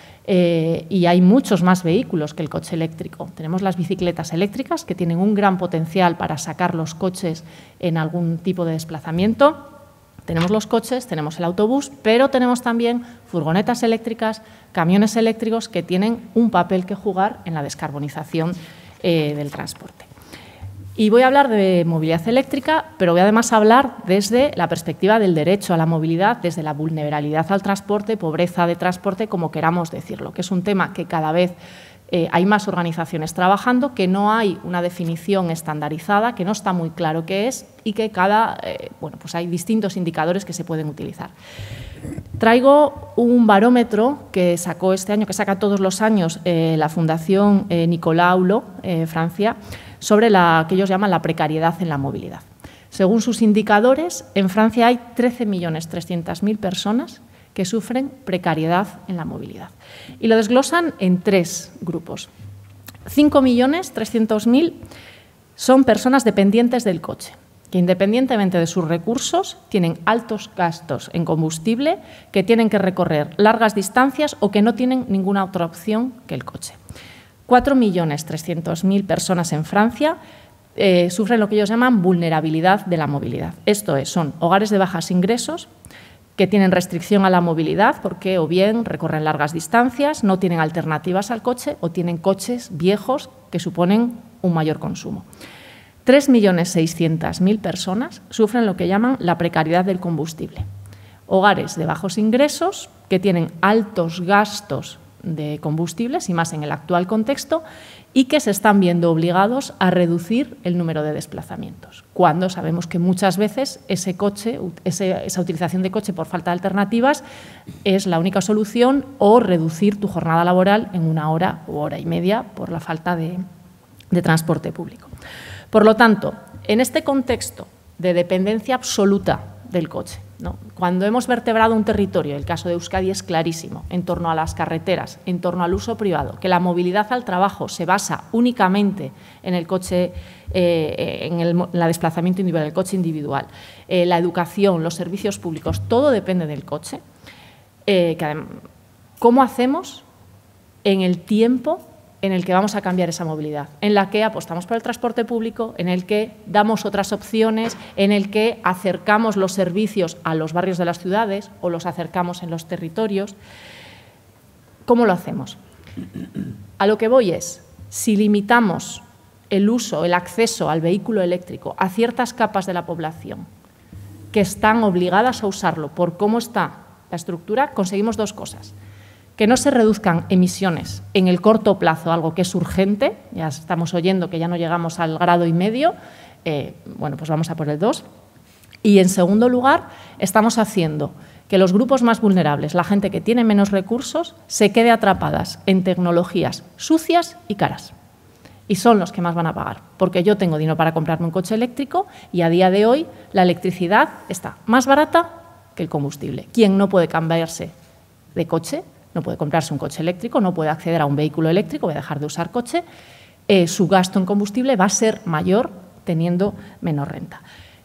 Y hay muchos más vehículos que el coche eléctrico. Tenemos las bicicletas eléctricas, que tienen un gran potencial para sacar los coches en algún tipo de desplazamiento. Tenemos los coches, tenemos el autobús, pero tenemos también furgonetas eléctricas, camiones eléctricos que tienen un papel que jugar en la descarbonización del transporte. Y voy a hablar de movilidad eléctrica, pero voy además a hablar desde la perspectiva del derecho a la movilidad, desde la vulnerabilidad al transporte, pobreza de transporte, como queramos decirlo, que es un tema que cada vez hay más organizaciones trabajando, que no hay una definición estandarizada, que no está muy claro qué es y que pues hay distintos indicadores que se pueden utilizar. Traigo un barómetro que sacó este año, que saca todos los años la Fundación Nicolas Hulot, Francia, sobre que ellos llaman la precariedad en la movilidad. Según sus indicadores, en Francia hay 13.300.000 personas que sufren precariedad en la movilidad. Y lo desglosan en tres grupos. 5.300.000 son personas dependientes del coche, que independientemente de sus recursos tienen altos gastos en combustible, que tienen que recorrer largas distancias o que no tienen ninguna otra opción que el coche. 4.300.000 personas en Francia sufren lo que ellos llaman vulnerabilidad de la movilidad. Esto es, son hogares de bajos ingresos que tienen restricción a la movilidad porque o bien recorren largas distancias, no tienen alternativas al coche o tienen coches viejos que suponen un mayor consumo. 3.600.000 personas sufren lo que llaman la precariedad del combustible. Hogares de bajos ingresos que tienen altos gastos de combustibles y más en el actual contexto y que se están viendo obligados a reducir el número de desplazamientos, cuando sabemos que muchas veces esa utilización de coche por falta de alternativas es la única solución, o reducir tu jornada laboral en 1 hora o hora y media por la falta de transporte público. Por lo tanto, en este contexto de dependencia absoluta del coche, ¿no? Cuando hemos vertebrado un territorio, el caso de Euskadi es clarísimo, en torno a las carreteras, en torno al uso privado, que la movilidad al trabajo se basa únicamente en el coche, en el desplazamiento individual, el coche individual, la educación, los servicios públicos, todo depende del coche. ¿Cómo hacemos en el tiempo en el que vamos a cambiar esa movilidad, en la que apostamos por el transporte público, en el que damos otras opciones, en el que acercamos los servicios a los barrios de las ciudades o los acercamos en los territorios? ¿Cómo lo hacemos? A lo que voy es, si limitamos el uso, el acceso al vehículo eléctrico a ciertas capas de la población, que están obligadas a usarlo por cómo está la estructura, conseguimos dos cosas. Que no se reduzcan emisiones en el corto plazo, algo que es urgente, ya estamos oyendo que ya no llegamos al 1,5 grados, bueno, pues vamos a por el 2. Y en segundo lugar, estamos haciendo que los grupos más vulnerables, la gente que tiene menos recursos, se quede atrapadas en tecnologías sucias y caras. Y son los que más van a pagar, porque yo tengo dinero para comprarme un coche eléctrico y a día de hoy la electricidad está más barata que el combustible. ¿Quién no puede cambiarse de coche? No puede comprarse un coche eléctrico, no puede acceder a un vehículo eléctrico, voy a dejar de usar coche, su gasto en combustible va a ser mayor teniendo menos renta.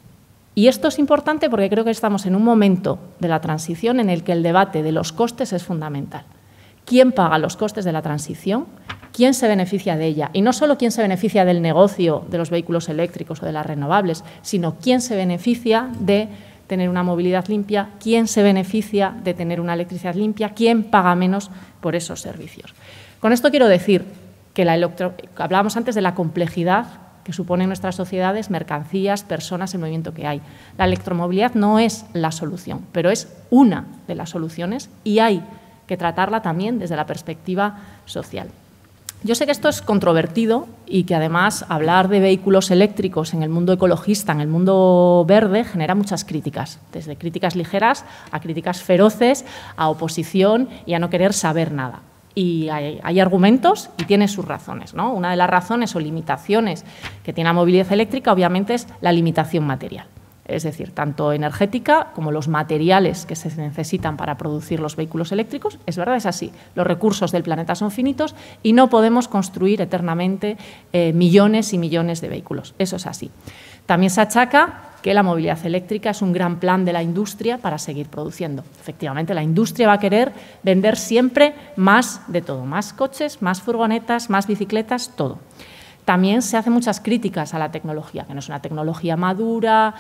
Y esto es importante porque creo que estamos en un momento de la transición en el que el debate de los costes es fundamental. ¿Quién paga los costes de la transición? ¿Quién se beneficia de ella? Y no solo quién se beneficia del negocio de los vehículos eléctricos o de las renovables, sino quién se beneficia de tener una movilidad limpia, quién se beneficia de tener una electricidad limpia, quién paga menos por esos servicios. Con esto quiero decir que hablábamos antes de la complejidad que suponen nuestras sociedades, mercancías, personas, el movimiento que hay. La electromovilidad no es la solución, pero es una de las soluciones y hay que tratarla también desde la perspectiva social. Yo sé que esto es controvertido y que además hablar de vehículos eléctricos en el mundo ecologista, en el mundo verde, genera muchas críticas, desde críticas ligeras a críticas feroces, a oposición y a no querer saber nada. Y hay argumentos y tiene sus razones, ¿no? Una de las razones o limitaciones que tiene la movilidad eléctrica obviamente es la limitación material. Es decir, tanto energética como los materiales que se necesitan para producir los vehículos eléctricos. Es verdad, es así. Los recursos del planeta son finitos y no podemos construir eternamente millones y millones de vehículos. Eso es así. También se achaca que la movilidad eléctrica es un gran plan de la industria para seguir produciendo. Efectivamente, la industria va a querer vender siempre más de todo. Más coches, más furgonetas, más bicicletas, todo. También se hacen muchas críticas a la tecnología, que no es una tecnología madura,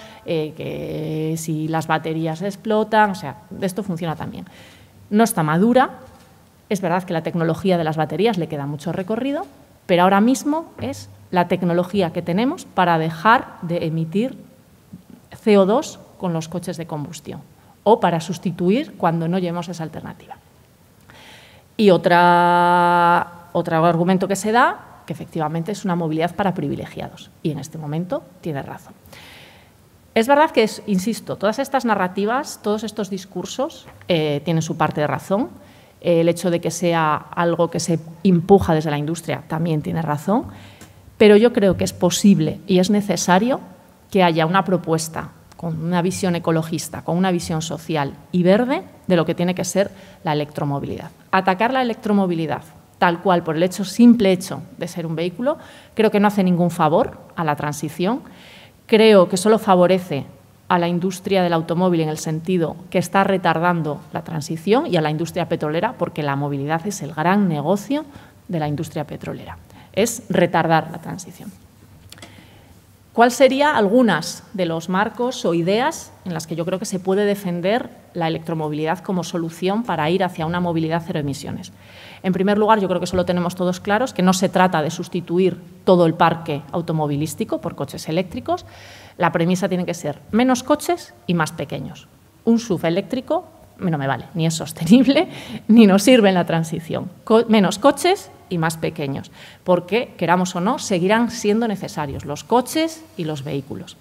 que si las baterías explotan, o sea, esto funciona también. No está madura, es verdad que la tecnología de las baterías le queda mucho recorrido, pero ahora mismo es la tecnología que tenemos para dejar de emitir CO2 con los coches de combustión o para sustituir cuando no llevemos esa alternativa. Y otro argumento que se da, que efectivamente es una movilidad para privilegiados. Y en este momento tiene razón. Es verdad que, insisto, todas estas narrativas, todos estos discursos tienen su parte de razón. El hecho de que sea algo que se empuja desde la industria también tiene razón. Pero yo creo que es posible y es necesario que haya una propuesta con una visión ecologista, con una visión social y verde de lo que tiene que ser la electromovilidad. Atacar la electromovilidad tal cual por el simple hecho de ser un vehículo, creo que no hace ningún favor a la transición. Creo que solo favorece a la industria del automóvil en el sentido que está retardando la transición y a la industria petrolera, porque la movilidad es el gran negocio de la industria petrolera, es retardar la transición. ¿Cuáles serían algunas de los marcos o ideas en las que yo creo que se puede defender la electromovilidad como solución para ir hacia una movilidad cero emisiones? En primer lugar, yo creo que eso lo tenemos todos claros, que no se trata de sustituir todo el parque automovilístico por coches eléctricos. La premisa tiene que ser menos coches y más pequeños. Un SUV eléctrico no me vale, ni es sostenible, ni nos sirve en la transición. Menos coches y más pequeños, porque, queramos o no, seguirán siendo necesarios los coches y los vehículos.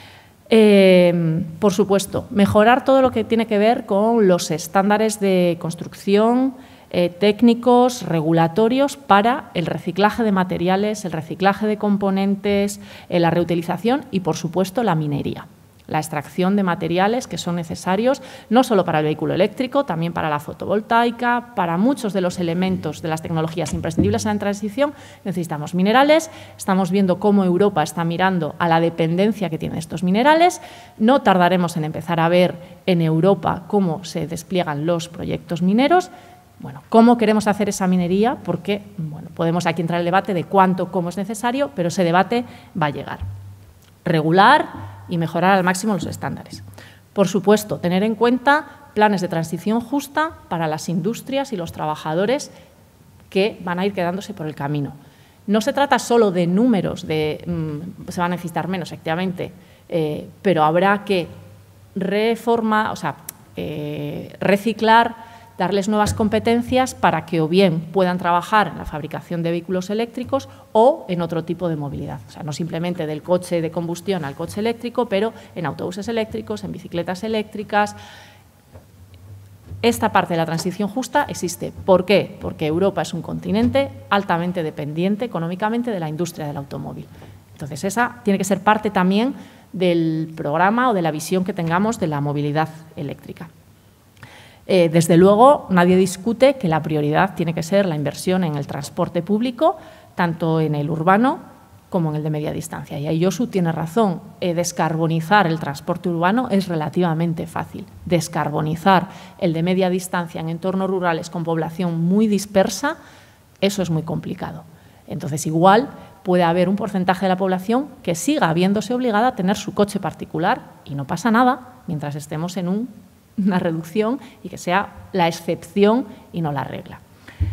Por supuesto, mejorar todo lo que tiene que ver con los estándares de construcción, técnicos, regulatorios para el reciclaje de materiales, el reciclaje de componentes, la reutilización y, por supuesto, la minería. La extracción de materiales que son necesarios no solo para el vehículo eléctrico, también para la fotovoltaica, para muchos de los elementos de las tecnologías imprescindibles en la transición. Necesitamos minerales, estamos viendo cómo Europa está mirando a la dependencia que tienen estos minerales. No tardaremos en empezar a ver en Europa cómo se despliegan los proyectos mineros. Bueno, ¿cómo queremos hacer esa minería? Porque podemos aquí entrar en el debate de cuánto, cómo es necesario, pero ese debate va a llegar. Regular y mejorar al máximo los estándares. Por supuesto, tener en cuenta planes de transición justa para las industrias y los trabajadores que van a ir quedándose por el camino. No se trata solo de números, se van a necesitar menos, efectivamente, pero habrá que reciclar, darles nuevas competencias para que o bien puedan trabajar en la fabricación de vehículos eléctricos o en otro tipo de movilidad. O sea, no simplemente del coche de combustión al coche eléctrico, pero en autobuses eléctricos, en bicicletas eléctricas. Esta parte de la transición justa existe. ¿Por qué? Porque Europa es un continente altamente dependiente económicamente de la industria del automóvil. Entonces, esa tiene que ser parte también del programa o de la visión que tengamos de la movilidad eléctrica. Desde luego, nadie discute que la prioridad tiene que ser la inversión en el transporte público, tanto en el urbano como en el de media distancia. Y ahí Josu tiene razón, descarbonizar el transporte urbano es relativamente fácil. Descarbonizar el de media distancia en entornos rurales con población muy dispersa, eso es muy complicado. Entonces, igual puede haber un porcentaje de la población que siga viéndose obligada a tener su coche particular y no pasa nada mientras estemos en una reducción y que sea la excepción y no la regla.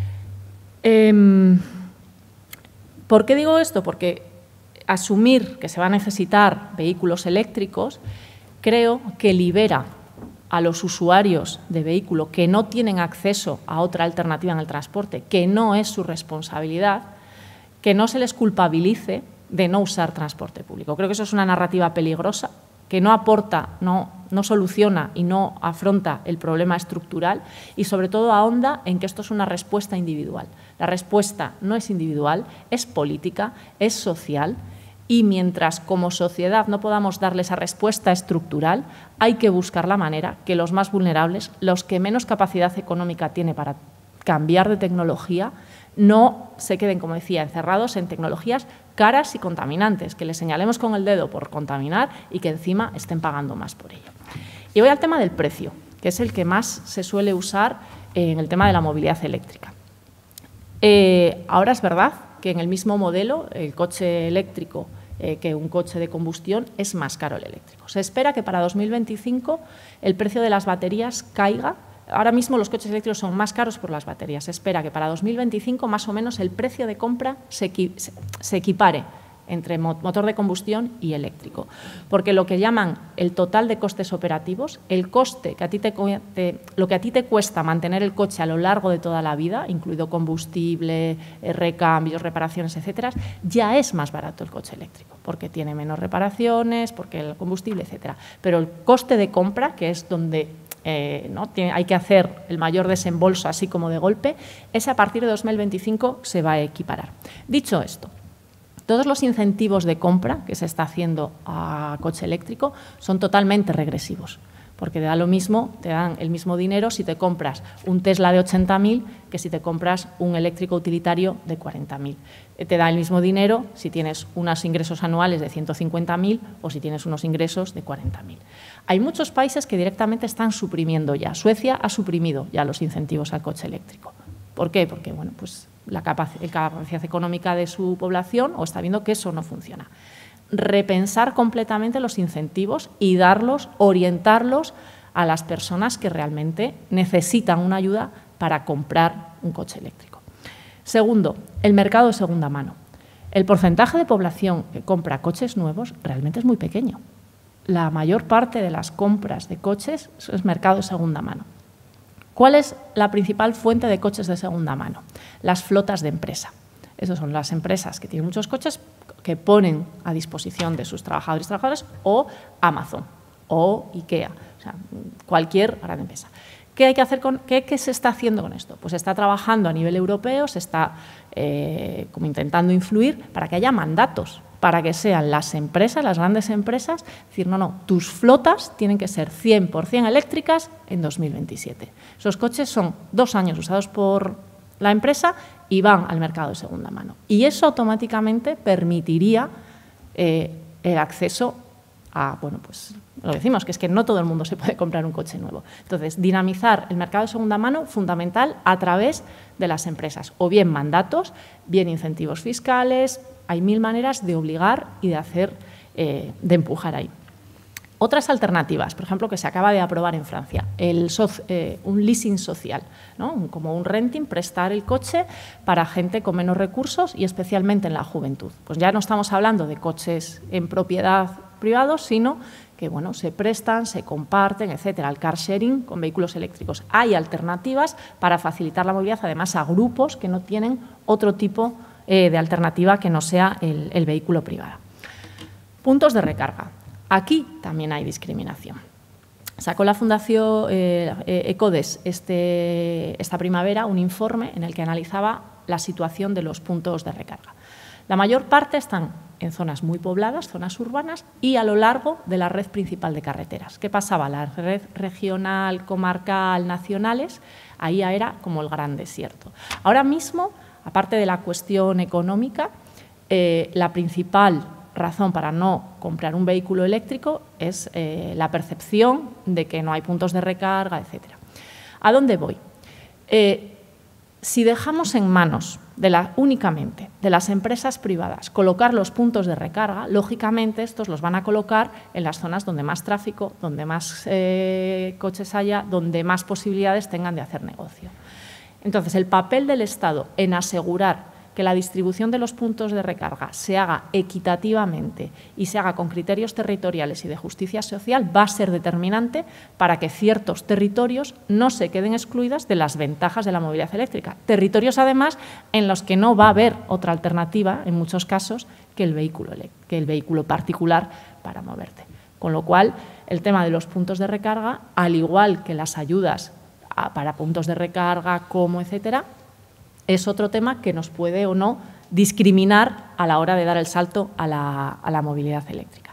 ¿Por qué digo esto? Porque asumir que se va a necesitar vehículos eléctricos creo que libera a los usuarios de vehículo que no tienen acceso a otra alternativa en el transporte, que no es su responsabilidad, que no se les culpabilice de no usar transporte público. Creo que eso es una narrativa peligrosa, que no aporta, no soluciona y no afronta el problema estructural y, sobre todo, ahonda en que esto es una respuesta individual. La respuesta no es individual, es política, es social y mientras como sociedad no podamos darle esa respuesta estructural, hay que buscar la manera que los más vulnerables, los que menos capacidad económica tienen para cambiar de tecnología, no se queden, como decía, encerrados en tecnologías caras y contaminantes, que les señalemos con el dedo por contaminar y que encima estén pagando más por ello. Y voy al tema del precio, que es el que más se suele usar en el tema de la movilidad eléctrica. Ahora es verdad que en el mismo modelo, el coche eléctrico que un coche de combustión, es más caro el eléctrico. Se espera que para 2025 el precio de las baterías caiga. Ahora mismo los coches eléctricos son más caros por las baterías. Se espera que para 2025 más o menos el precio de compra se equipare entre motor de combustión y eléctrico. Porque lo que llaman el total de costes operativos, el coste que lo que a ti te cuesta mantener el coche a lo largo de toda la vida, incluido combustible, recambios, reparaciones, etcétera, ya es más barato el coche eléctrico, porque tiene menos reparaciones, porque el combustible, etcétera. Pero el coste de compra, que es donde hay que hacer el mayor desembolso así como de golpe, ese a partir de 2025 se va a equiparar. Dicho esto, todos los incentivos de compra que se está haciendo a coche eléctrico son totalmente regresivos, porque te da lo mismo, te dan el mismo dinero si te compras un Tesla de 80.000 que si te compras un eléctrico utilitario de 40.000. Te da el mismo dinero si tienes unos ingresos anuales de 150.000 o si tienes unos ingresos de 40.000. Hay muchos países que directamente están suprimiendo ya. Suecia ha suprimido ya los incentivos al coche eléctrico. ¿Por qué? Porque bueno, pues la capacidad económica de su población o está viendo que eso no funciona. Repensar completamente los incentivos y orientarlos a las personas que realmente necesitan una ayuda para comprar un coche eléctrico. Segundo, el mercado de segunda mano. El porcentaje de población que compra coches nuevos realmente es muy pequeño. La mayor parte de las compras de coches es mercado de segunda mano. ¿Cuál es la principal fuente de coches de segunda mano? Las flotas de empresa. Esas son las empresas que tienen muchos coches que ponen a disposición de sus trabajadores y trabajadoras o Amazon o IKEA, o sea, cualquier gran empresa. ¿Qué hay que hacer qué se está haciendo con esto? Pues se está trabajando a nivel europeo, se está como intentando influir para que haya mandatos, para que sean las empresas, las grandes empresas, decir, no, tus flotas tienen que ser 100% eléctricas en 2027. Esos coches son 2 años usados por la empresa y van al mercado de segunda mano. Y eso automáticamente permitiría el acceso a, bueno, pues lo decimos, que es que no todo el mundo se puede comprar un coche nuevo. Entonces, dinamizar el mercado de segunda mano, fundamental a través de las empresas, o bien mandatos, bien incentivos fiscales. Hay 1000 maneras de obligar y de empujar ahí. Otras alternativas, por ejemplo, que se acaba de aprobar en Francia, un leasing social, ¿no? Como un renting, prestar el coche para gente con menos recursos y especialmente en la juventud. Pues ya no estamos hablando de coches en propiedad privado, sino que bueno, se prestan, se comparten, etcétera. El car sharing con vehículos eléctricos. Hay alternativas para facilitar la movilidad, además a grupos que no tienen otro tipo de alternativa que no sea el vehículo privado. Puntos de recarga. Aquí también hay discriminación. Sacó la Fundación ECODES esta primavera un informe en el que analizaba la situación de los puntos de recarga. La mayor parte están en zonas muy pobladas, zonas urbanas, y a lo largo de la red principal de carreteras. ¿Qué pasaba? La red regional, comarcal, nacionales, ahí era como el gran desierto. Ahora mismo, aparte de la cuestión económica, la principal razón para no comprar un vehículo eléctrico es la percepción de que no hay puntos de recarga, etcétera. ¿A dónde voy? Si dejamos en manos únicamente de las empresas privadas colocar los puntos de recarga, lógicamente estos los van a colocar en las zonas donde más tráfico, donde más coches haya, donde más posibilidades tengan de hacer negocio. Entonces, el papel del Estado en asegurar que la distribución de los puntos de recarga se haga equitativamente y se haga con criterios territoriales y de justicia social va a ser determinante para que ciertos territorios no se queden excluidos de las ventajas de la movilidad eléctrica. Territorios, además, en los que no va a haber otra alternativa, en muchos casos, que el vehículo particular para moverte. Con lo cual, el tema de los puntos de recarga, al igual que las ayudas para puntos de recarga, como etcétera, es otro tema que nos puede o no discriminar a la hora de dar el salto a la movilidad eléctrica.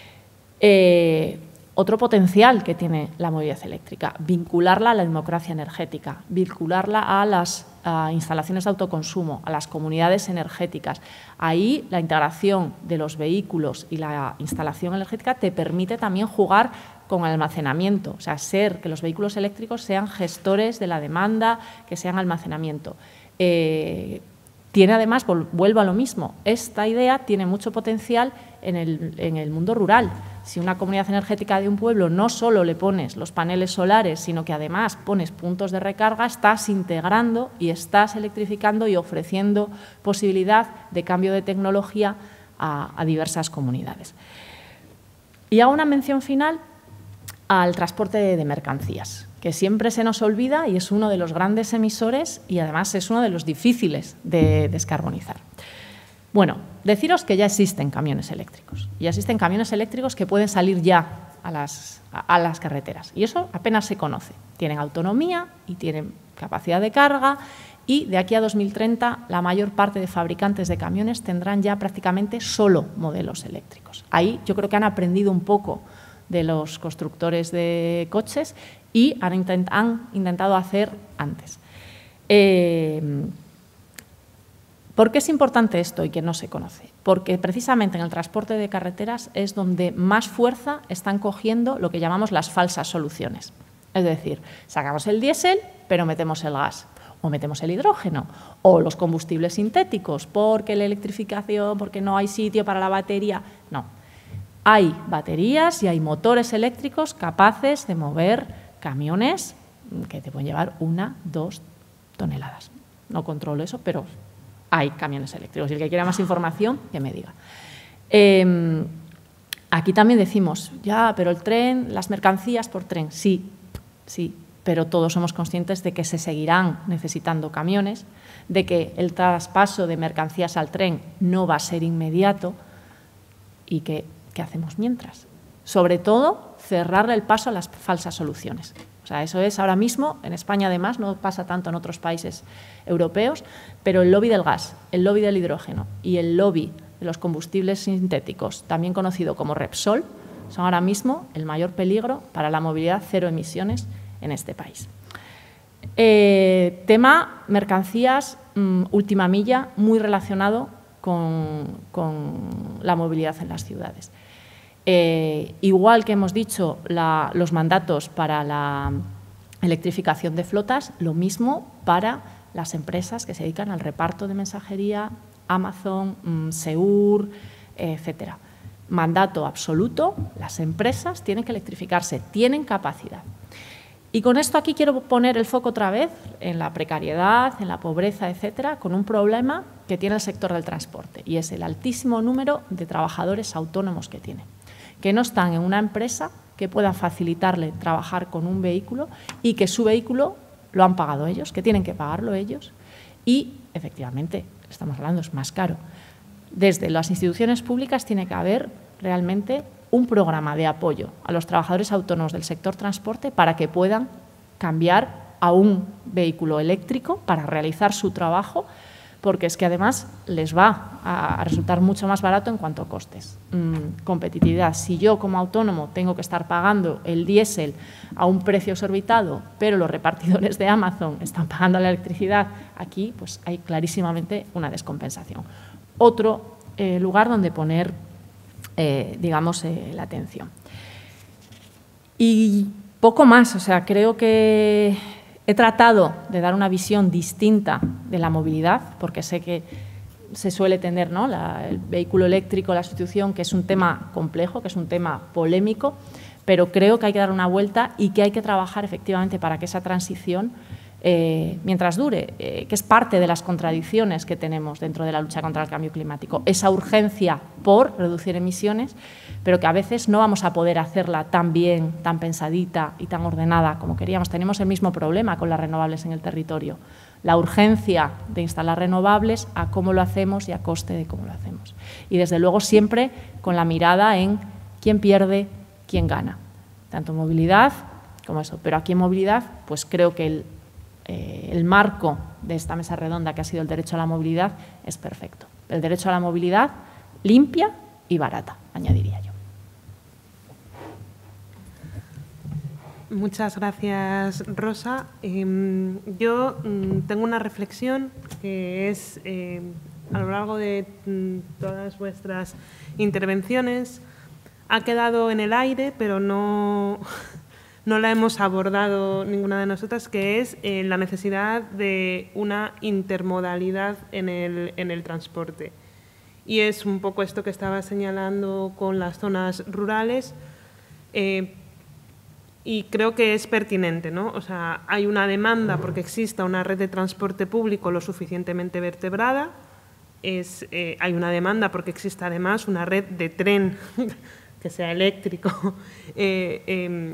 Otro potencial que tiene la movilidad eléctrica, vincularla a la democracia energética, vincularla a las instalaciones de autoconsumo, a las comunidades energéticas. Ahí la integración de los vehículos y la instalación energética te permite también jugar con el almacenamiento, o sea, que los vehículos eléctricos sean gestores de la demanda, que sean almacenamiento. Tiene además, vuelvo a lo mismo, esta idea tiene mucho potencial en el mundo rural. Si una comunidad energética de un pueblo no solo le pones los paneles solares, sino que además pones puntos de recarga, estás integrando y estás electrificando y ofreciendo posibilidad de cambio de tecnología a diversas comunidades. Y hago una mención final al transporte de mercancías, que siempre se nos olvida y es uno de los grandes emisores y además es uno de los difíciles de descarbonizar. Bueno, deciros que ya existen camiones eléctricos. Ya existen camiones eléctricos que pueden salir ya a las carreteras y eso apenas se conoce. Tienen autonomía y tienen capacidad de carga y de aquí a 2030 la mayor parte de fabricantes de camiones tendrán ya prácticamente solo modelos eléctricos. Ahí yo creo que han aprendido un poco de los constructores de coches y han intentado hacer antes. ¿Por qué es importante esto y que no se conoce? Porque precisamente en el transporte de carreteras es donde más fuerza están cogiendo lo que llamamos las falsas soluciones. Es decir, sacamos el diésel, pero metemos el gas, o metemos el hidrógeno, o los combustibles sintéticos, porque la electrificación, porque no hay sitio para la batería. No. Hay baterías y hay motores eléctricos capaces de mover camiones que te pueden llevar 1, 2 toneladas. No controlo eso, pero hay camiones eléctricos. Y el que quiera más información, que me diga. Aquí también decimos, ya, pero el tren, las mercancías por tren, sí, pero todos somos conscientes de que se seguirán necesitando camiones, de que el traspaso de mercancías al tren no va a ser inmediato y que ¿qué hacemos mientras? Sobre todo, cerrarle el paso a las falsas soluciones. O sea, eso es ahora mismo, en España además, no pasa tanto en otros países europeos, pero el lobby del gas, el lobby del hidrógeno y el lobby de los combustibles sintéticos, también conocido como Repsol, son ahora mismo el mayor peligro para la movilidad cero emisiones en este país. Tema mercancías, última milla, muy relacionado con la movilidad en las ciudades. Igual que hemos dicho los mandatos para la electrificación de flotas, lo mismo para las empresas que se dedican al reparto de mensajería, Amazon, Seur, etcétera. Mandato absoluto, las empresas tienen que electrificarse, tienen capacidad. Y con esto aquí quiero poner el foco otra vez en la precariedad, en la pobreza, etcétera, con un problema que tiene el sector del transporte y es el altísimo número de trabajadores autónomos que tiene. que no están en una empresa que pueda facilitarle trabajar con un vehículo y que su vehículo lo han pagado ellos, que tienen que pagarlo ellos y, efectivamente, estamos hablando, es más caro. Desde las instituciones públicas tiene que haber realmente un programa de apoyo a los trabajadores autónomos del sector transporte para que puedan cambiar a un vehículo eléctrico para realizar su trabajo, porque es que además les va a resultar mucho más barato en cuanto a costes. Competitividad. Si yo como autónomo tengo que estar pagando el diésel a un precio exorbitado, pero los repartidores de Amazon están pagando la electricidad, aquí pues hay clarísimamente una descompensación. Otro lugar donde poner, digamos, la atención. Y poco más, o sea, creo que he tratado de dar una visión distinta de la movilidad, porque sé que se suele tener, ¿no?, el vehículo eléctrico, la sustitución, que es un tema complejo, que es un tema polémico, pero creo que hay que dar una vuelta y que hay que trabajar efectivamente para que esa transición, mientras dure, que es parte de las contradicciones que tenemos dentro de la lucha contra el cambio climático, esa urgencia por reducir emisiones, pero que a veces no vamos a poder hacerla tan bien, tan pensadita y tan ordenada como queríamos. Tenemos el mismo problema con las renovables en el territorio, la urgencia de instalar renovables, a cómo lo hacemos y a coste de cómo lo hacemos. Y desde luego siempre con la mirada en quién pierde, quién gana, tanto en movilidad como eso. Pero aquí en movilidad, pues creo que el marco de esta mesa redonda, que ha sido el derecho a la movilidad, es perfecto. El derecho a la movilidad limpia y barata, añadiría yo. Muchas gracias, Rosa. Yo tengo una reflexión que es, a lo largo de todas vuestras intervenciones, ha quedado en el aire, pero no la hemos abordado ninguna de nosotras, que es la necesidad de una intermodalidad en el transporte. Y es un poco esto que estaba señalando con las zonas rurales, y creo que es pertinente, ¿no? O sea, hay una demanda porque exista una red de transporte público lo suficientemente vertebrada, hay una demanda porque exista además una red de tren que sea eléctrico, que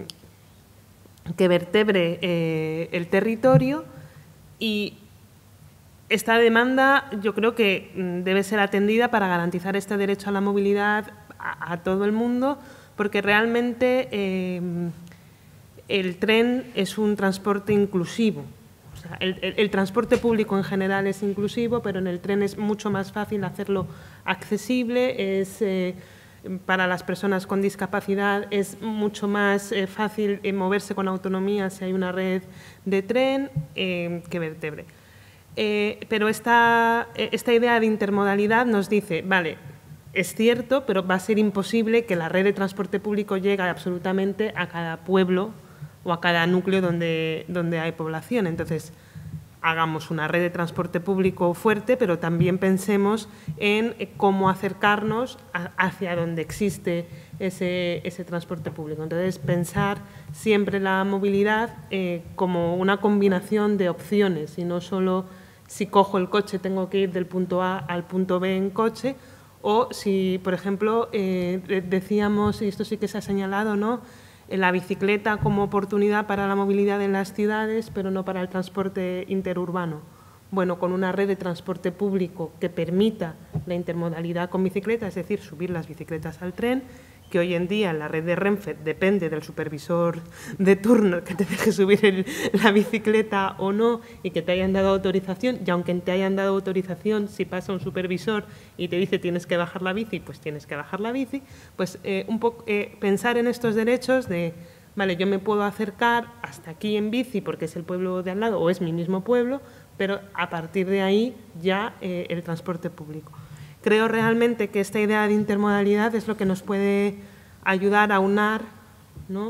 vertebre el territorio, y esta demanda yo creo que debe ser atendida para garantizar este derecho a la movilidad a todo el mundo, porque realmente el tren es un transporte inclusivo. O sea, el transporte público en general es inclusivo, pero en el tren es mucho más fácil hacerlo accesible, para las personas con discapacidad es mucho más fácil moverse con autonomía si hay una red de tren que vertebre. Pero esta idea de intermodalidad nos dice, vale, es cierto, pero va a ser imposible que la red de transporte público llegue absolutamente a cada pueblo o a cada núcleo donde hay población. Entonces, hagamos una red de transporte público fuerte, pero también pensemos en cómo acercarnos hacia donde existe ese transporte público. Entonces, pensar siempre la movilidad como una combinación de opciones y no solo si cojo el coche tengo que ir del punto A al punto B en coche, o si, por ejemplo, decíamos, y esto sí que se ha señalado, ¿no?, la bicicleta como oportunidad para la movilidad en las ciudades, pero no para el transporte interurbano. Bueno, con una red de transporte público que permita la intermodalidad con bicicleta, es decir, subir las bicicletas al tren, que hoy en día en la red de Renfe depende del supervisor de turno que te deje subir la bicicleta o no y que te hayan dado autorización, y aunque te hayan dado autorización, si pasa un supervisor y te dice tienes que bajar la bici, pues tienes que bajar la bici, pues un poco pensar en estos derechos de, vale, yo me puedo acercar hasta aquí en bici porque es el pueblo de al lado o es mi mismo pueblo, pero a partir de ahí ya el transporte público. Creo realmente que esta idea de intermodalidad es lo que nos puede ayudar a aunar, ¿no?,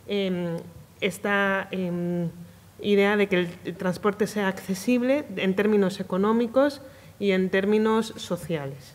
esta idea de que el transporte sea accesible en términos económicos y en términos sociales.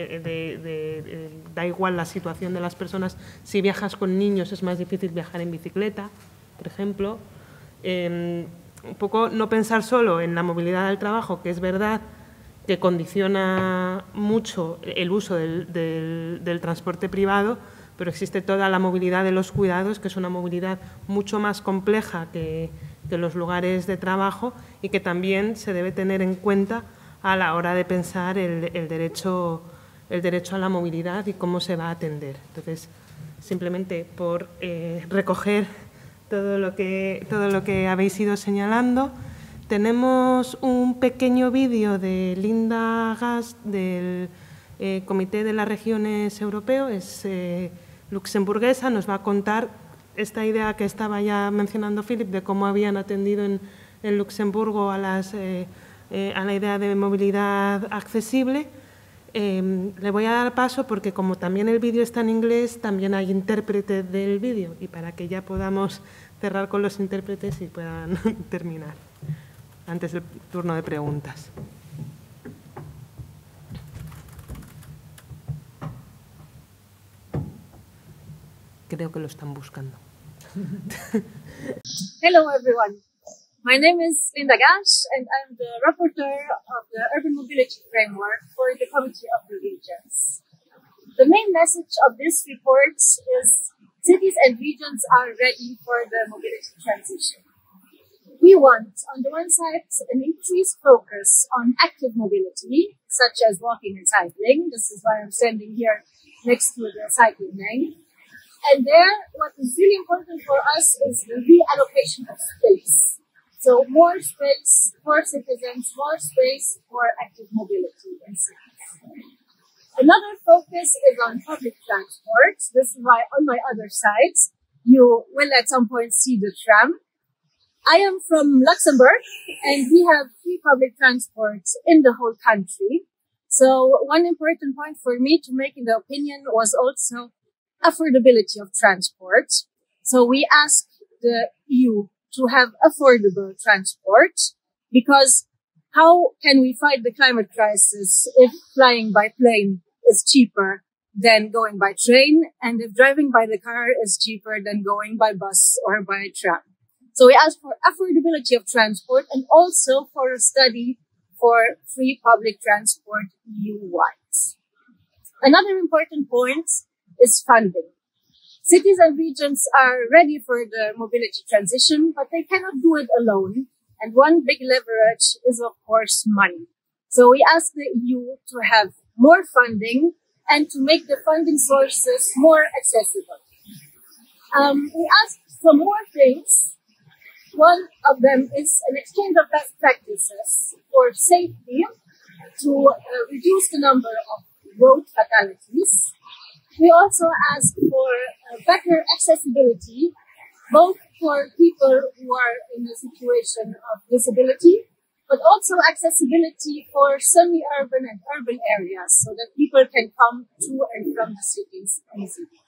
Da igual la situación de las personas. Si viajas con niños es más difícil viajar en bicicleta, por ejemplo. Un poco no pensar solo en la movilidad del trabajo, que es verdad que condiciona mucho el uso del transporte privado, pero existe toda la movilidad de los cuidados, que es una movilidad mucho más compleja que los lugares de trabajo y que también se debe tener en cuenta a la hora de pensar el derecho a la movilidad y cómo se va a atender. Entonces, simplemente por recoger todo lo que habéis ido señalando, tenemos un pequeño vídeo de Linda Gast del Comité de las Regiones Europeo, es luxemburguesa, nos va a contar esta idea que estaba ya mencionando Philip de cómo habían atendido en Luxemburgo a la idea de movilidad accesible. Le voy a dar paso porque como también el vídeo está en inglés, también hay intérprete del vídeo y para que ya podamos cerrar con los intérpretes y puedan terminar antes del turno de preguntas. Creo que lo están buscando. Hello everyone. My name is Linda Gash and I'm the rapporteur of the Urban Mobility Framework for the Committee of the Regions. The main message of this report is cities and regions are ready for the mobility transition. We want, on the one side, an increased focus on active mobility, such as walking and cycling. This is why I'm standing here next to the cycling lane. And there, what is really important for us is the reallocation of space. So more space for citizens, more space for active mobility in cities. Another focus is on public transport. This is why on my other side, you will at some point see the tram. I am from Luxembourg and we have free public transport in the whole country. So one important point for me to make in the opinion was also affordability of transport. So we ask the EU to have affordable transport because how can we fight the climate crisis if flying by plane is cheaper than going by train and if driving by the car is cheaper than going by bus or by tram? So we ask for affordability of transport and also for a study for free public transport EU-wide. Another important point is funding. Cities and regions are ready for the mobility transition, but they cannot do it alone. And one big leverage is, of course, money. So we ask the EU to have more funding and to make the funding sources more accessible. We ask for more things. One of them is an exchange of best practices for safety to reduce the number of road fatalities. We also ask for better accessibility, both for people who are in a situation of disability, but also accessibility for semi-urban and urban areas so that people can come to and from the cities easily.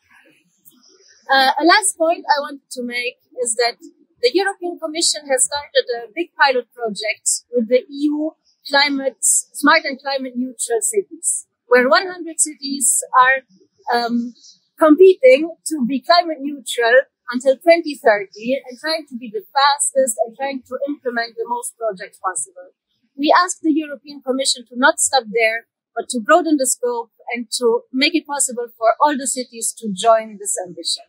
A last point I wanted to make is that the European Commission has started a big pilot project with the EU smart and climate neutral cities, where 100 cities are competing to be climate neutral until 2030 and trying to be the fastest and trying to implement the most projects possible. We ask the European Commission to not stop there, but to broaden the scope and to make it possible for all the cities to join this ambition.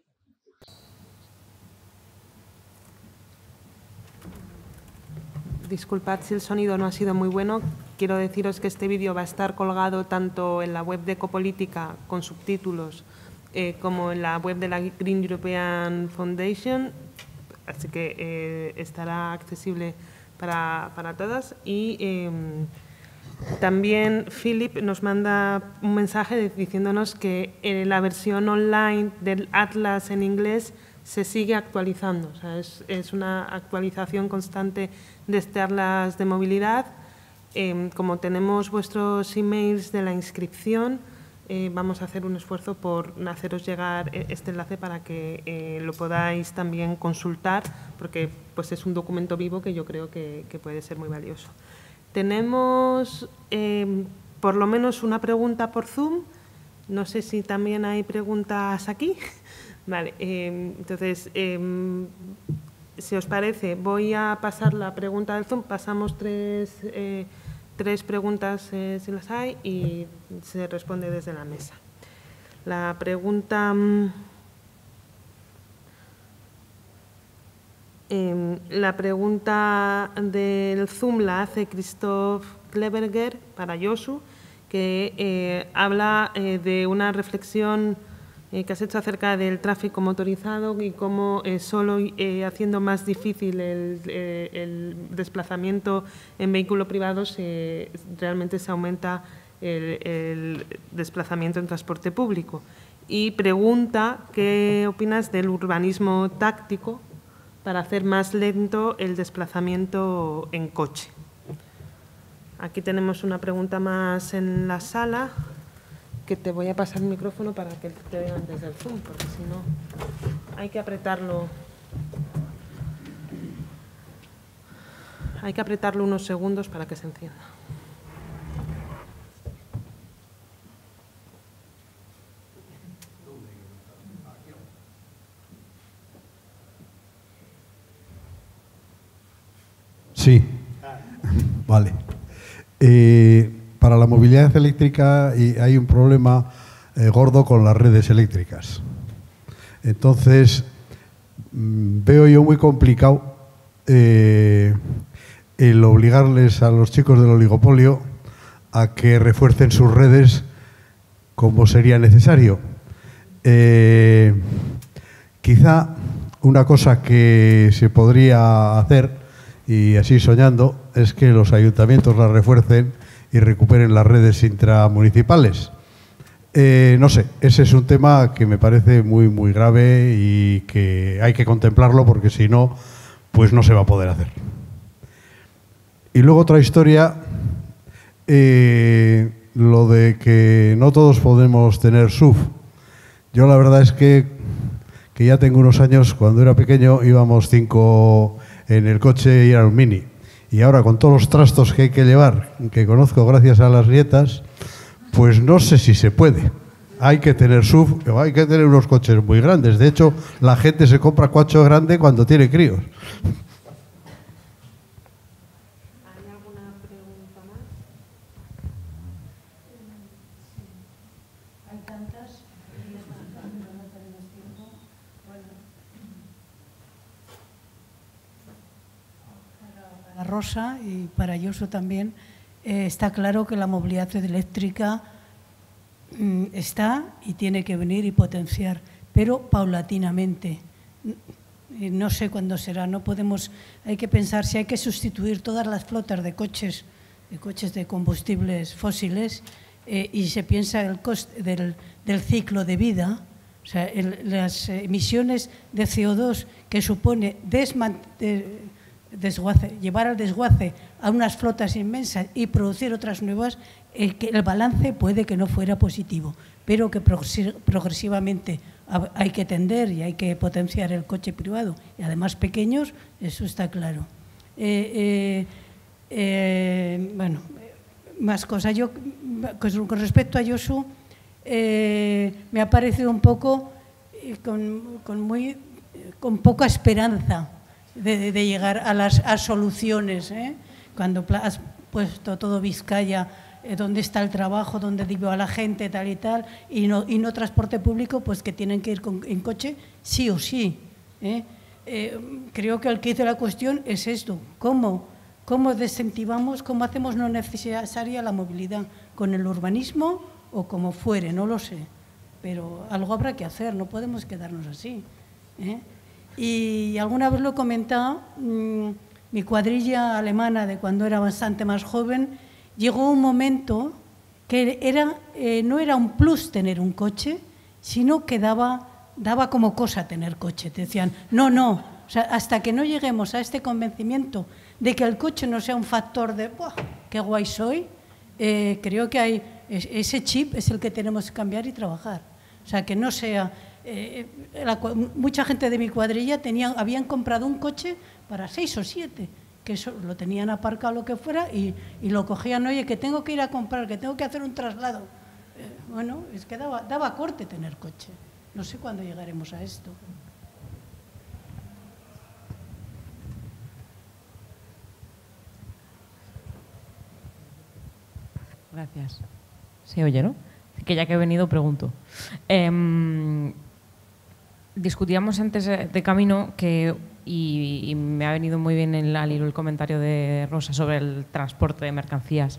Disculpad si el sonido no ha sido muy bueno. Quiero deciros que este vídeo va a estar colgado tanto en la web de Ecopolítica con subtítulos como en la web de la Green European Foundation, así que estará accesible para todas. Y también Philip nos manda un mensaje diciéndonos que la versión online del Atlas en inglés se sigue actualizando. O sea, es una actualización constante de este Atlas de movilidad. Como tenemos vuestros emails de la inscripción, vamos a hacer un esfuerzo por haceros llegar este enlace para que lo podáis también consultar, porque pues, es un documento vivo que yo creo que puede ser muy valioso. Tenemos por lo menos una pregunta por Zoom. No sé si también hay preguntas aquí. Vale, entonces, si os parece, voy a pasar la pregunta del Zoom. Pasamos tres preguntas si las hay y se responde desde la mesa. La pregunta del Zoom la hace Christoph Kleberger para Josu, que habla de una reflexión que has hecho acerca del tráfico motorizado y cómo solo haciendo más difícil el desplazamiento en vehículo privado realmente se aumenta el desplazamiento en transporte público. Y pregunta qué opinas del urbanismo táctico para hacer más lento el desplazamiento en coche. Aquí tenemos una pregunta más en la sala, que te voy a pasar el micrófono para que te vean desde el Zoom, porque si no hay que apretarlo. Hay que apretarlo unos segundos para que se encienda. Sí, vale. Para la movilidad eléctrica hay un problema gordo con las redes eléctricas. Entonces, veo yo muy complicado el obligarles a los chicos del oligopolio a que refuercen sus redes como sería necesario. Quizá una cosa que se podría hacer, y así soñando, es que los ayuntamientos las refuercen y recuperen las redes intramunicipales. No sé, ese es un tema que me parece muy, muy grave y que hay que contemplarlo porque si no, pues no se va a poder hacer. Y luego otra historia, lo de que no todos podemos tener SUV. Yo la verdad es que ya tengo unos años, cuando era pequeño íbamos 5 en el coche y era un Mini. Y ahora con todos los trastos que hay que llevar, que conozco gracias a las nietas, pues no sé si se puede. Hay que tener SUV, o hay que tener unos coches muy grandes. De hecho, la gente se compra coche grande cuando tiene críos. ¿Hay alguna pregunta más? Hay tantas, no tenemos tiempo. Bueno. Para Rosa y para Josu también, está claro que la movilidad eléctrica está y tiene que venir y potenciar, pero paulatinamente. No sé cuándo será, no podemos, hay que pensar si hay que sustituir todas las flotas de coches de combustibles fósiles y se piensa el coste del ciclo de vida, o sea, las emisiones de CO2 que supone llevar al desguace a unas flotas inmensas y producir otras nuevas, que el balance puede que no fuera positivo, pero que progresivamente hay que tender y hay que potenciar el coche privado, y además pequeños, eso está claro. Bueno, más cosas. Yo, con respecto a Josu, me ha parecido un poco con poca esperanza de llegar a soluciones, cuando has puesto todo Vizcaya, dónde está el trabajo, dónde vive a la gente, tal y tal, y no transporte público, pues que tienen que ir en coche sí o sí. Creo que el quid de la cuestión es esto: cómo desincentivamos, cómo hacemos no necesaria la movilidad, con el urbanismo o como fuere, no lo sé, pero algo habrá que hacer, no podemos quedarnos así. Y alguna vez lo he comentado, mi cuadrilla alemana de cuando era bastante más joven, llegó un momento que no era un plus tener un coche, sino que daba como cosa tener coche. Te decían, no, o sea, hasta que no lleguemos a este convencimiento de que el coche no sea un factor de ¡buah, qué guay soy! Creo que ese chip es el que tenemos que cambiar y trabajar. O sea, que no sea... mucha gente de mi cuadrilla habían comprado un coche para 6 o 7, que eso lo tenían aparcado, lo que fuera, y lo cogían, oye, que tengo que ir a comprar, que tengo que hacer un traslado. Bueno, es que daba corte tener coche. No sé cuándo llegaremos a esto. Gracias. ¿Se oye, no? que ya que he venido pregunto. Discutíamos antes de camino y me ha venido muy bien al hilo el comentario de Rosa sobre el transporte de mercancías.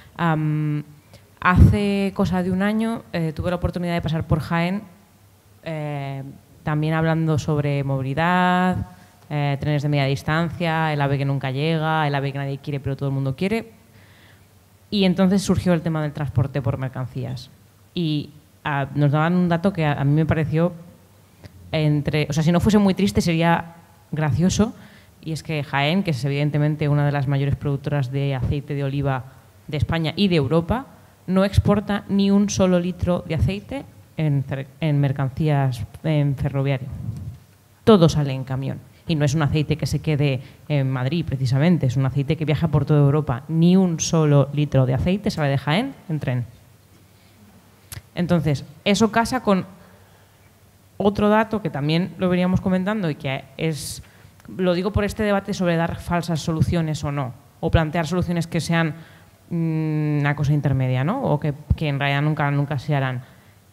Hace cosa de un año tuve la oportunidad de pasar por Jaén, también hablando sobre movilidad, trenes de media distancia, el AVE que nunca llega, el AVE que nadie quiere pero todo el mundo quiere. Y entonces surgió el tema del transporte por mercancías. Y nos daban un dato que a mí me pareció, o sea, si no fuese muy triste sería gracioso, y es que Jaén, que es evidentemente una de las mayores productoras de aceite de oliva de España y de Europa, no exporta ni un solo litro de aceite en mercancías en ferroviario. Todo sale en camión. Y no es un aceite que se quede en Madrid, precisamente, es un aceite que viaja por toda Europa. Ni un solo litro de aceite sale de Jaén en tren. Entonces, eso casa con otro dato que también lo veníamos comentando y que es, lo digo por este debate sobre dar falsas soluciones o no, o plantear soluciones que sean una cosa intermedia, ¿no? O que en realidad nunca se harán.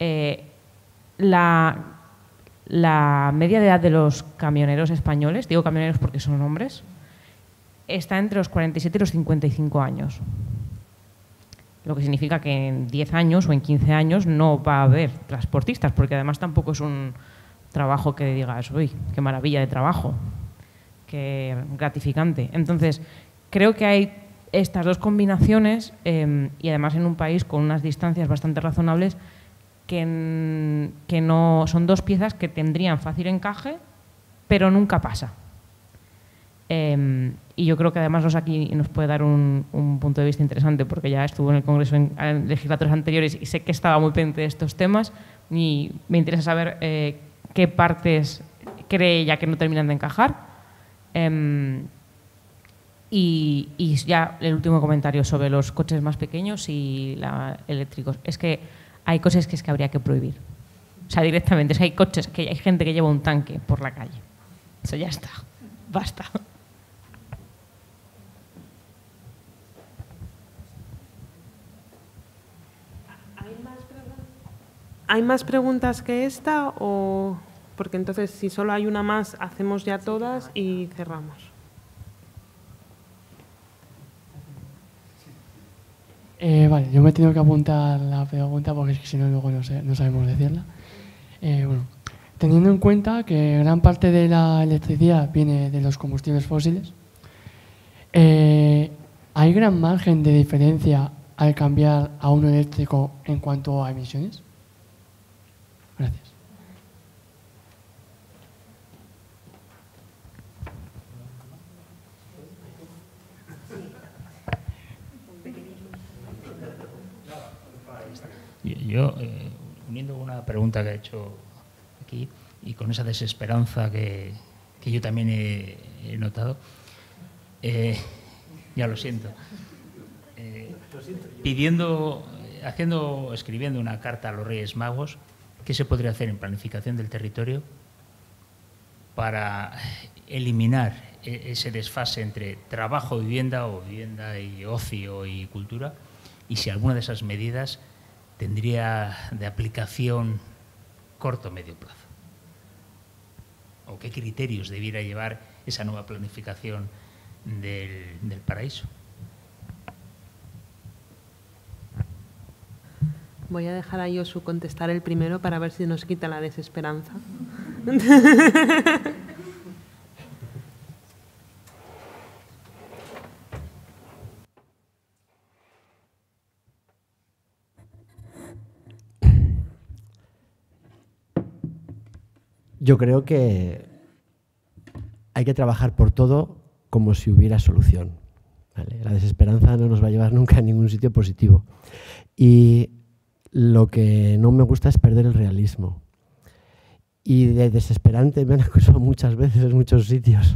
La media de edad de los camioneros españoles, digo camioneros porque son hombres, está entre los 47 y los 55 años. Lo que significa que en 10 años o en 15 años no va a haber transportistas, porque además tampoco es un trabajo que digas, uy, qué maravilla de trabajo, qué gratificante. Entonces, creo que hay estas dos combinaciones y además en un país con unas distancias bastante razonables que no son dos piezas que tendrían fácil encaje, pero nunca pasa. Y yo creo que además Rosa aquí nos puede dar un punto de vista interesante, porque ya estuvo en el Congreso en legislaturas anteriores y sé que estaba muy pendiente de estos temas y me interesa saber qué partes cree ya que no terminan de encajar. Y ya el último comentario sobre los coches más pequeños y eléctricos. Es que hay cosas que habría que prohibir. O sea, directamente, hay coches, que hay gente que lleva un tanque por la calle. Eso ya está. Basta. ¿Hay más preguntas que esta o...? Porque entonces, si solo hay una más, hacemos ya todas y cerramos. Vale, yo me he tenido que apuntar la pregunta porque es que si no luego no sabemos decirla. Bueno, teniendo en cuenta que gran parte de la electricidad viene de los combustibles fósiles, ¿hay gran margen de diferencia al cambiar a uno eléctrico en cuanto a emisiones? Gracias. Yo, uniendo una pregunta que ha hecho aquí y con esa desesperanza que yo también he notado, ya lo siento, escribiendo una carta a los Reyes Magos, ¿qué se podría hacer en planificación del territorio para eliminar ese desfase entre trabajo, vivienda o vivienda y ocio y cultura? Y si alguna de esas medidas tendría de aplicación corto o medio plazo. ¿O qué criterios debiera llevar esa nueva planificación del paraíso? Voy a dejar a Josu contestar el primero para ver si nos quita la desesperanza. Yo creo que hay que trabajar por todo como si hubiera solución, ¿vale? La desesperanza no nos va a llevar nunca a ningún sitio positivo. Y lo que no me gusta es perder el realismo. Y de desesperante me han acusado muchas veces en muchos sitios.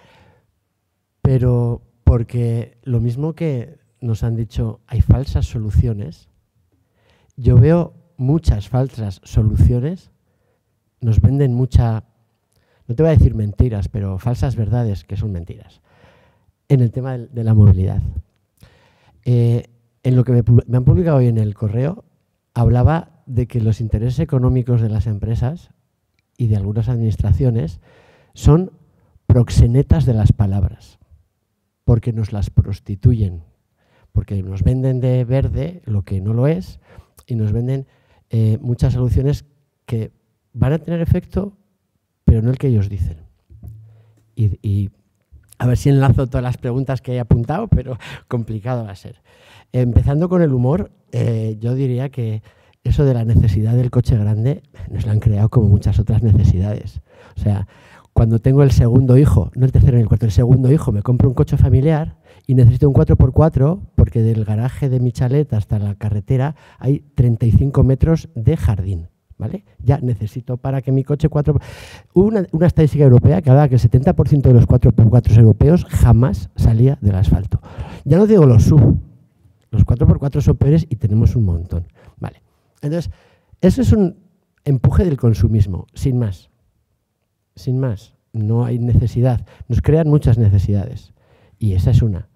Pero porque lo mismo que nos han dicho, hay falsas soluciones, yo veo muchas falsas soluciones. Nos venden mucha, no te voy a decir mentiras, pero falsas verdades que son mentiras, en el tema de la movilidad. En lo que me han publicado hoy en el correo, hablaba de que los intereses económicos de las empresas y de algunas administraciones son proxenetas de las palabras, porque nos las prostituyen, porque nos venden de verde lo que no lo es y nos venden muchas soluciones que van a tener efecto, pero no el que ellos dicen. Y a ver si enlazo todas las preguntas que he apuntado, pero complicado va a ser. Empezando con el humor, yo diría que eso de la necesidad del coche grande nos lo han creado como muchas otras necesidades. O sea, cuando tengo el segundo hijo, no el tercero ni el cuarto, el segundo hijo, me compro un coche familiar y necesito un 4x4 porque del garaje de mi chalet hasta la carretera hay 35 metros de jardín. ¿Vale? Ya necesito para que mi coche 4... Hubo una estadística europea que hablaba que el 70% de los 4x4 europeos jamás salía del asfalto. Ya no digo los SUV, los 4x4 son peores y tenemos un montón. Vale. Entonces, eso es un empuje del consumismo, sin más. Sin más. No hay necesidad. Nos crean muchas necesidades. Y esa es una.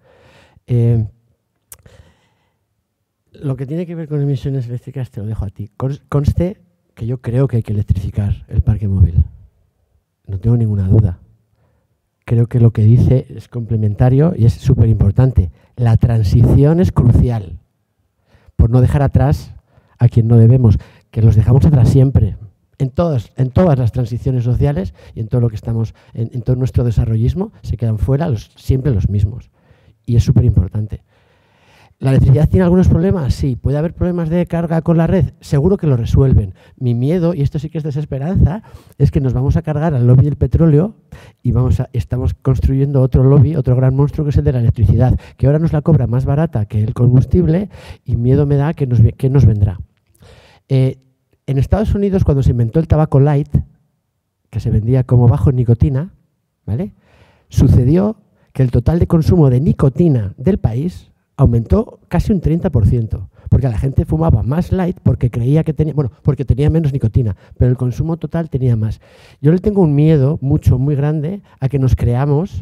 Lo que tiene que ver con emisiones eléctricas te lo dejo a ti. Conste que yo creo que hay que electrificar el parque móvil. No tengo ninguna duda. Creo que lo que dice es complementario y es súper importante. La transición es crucial, por no dejar atrás a quien no debemos, que los dejamos atrás siempre, en todas las transiciones sociales y en todo lo que estamos, en todo nuestro desarrollismo, se quedan fuera siempre los mismos. Y es súper importante. ¿La electricidad tiene algunos problemas? Sí. ¿Puede haber problemas de carga con la red? Seguro que lo resuelven. Mi miedo, y esto sí que es desesperanza, es que nos vamos a cargar al lobby del petróleo y estamos construyendo otro lobby, otro gran monstruo que es el de la electricidad, que ahora nos la cobra más barata que el combustible y miedo me da que nos vendrá. En Estados Unidos, cuando se inventó el tabaco light, que se vendía como bajo en nicotina, ¿vale? Sucedió que el total de consumo de nicotina del país aumentó casi un 30%, porque la gente fumaba más light porque creía que tenía, porque tenía menos nicotina, pero el consumo total tenía más. Yo le tengo un miedo muy grande a que nos creamos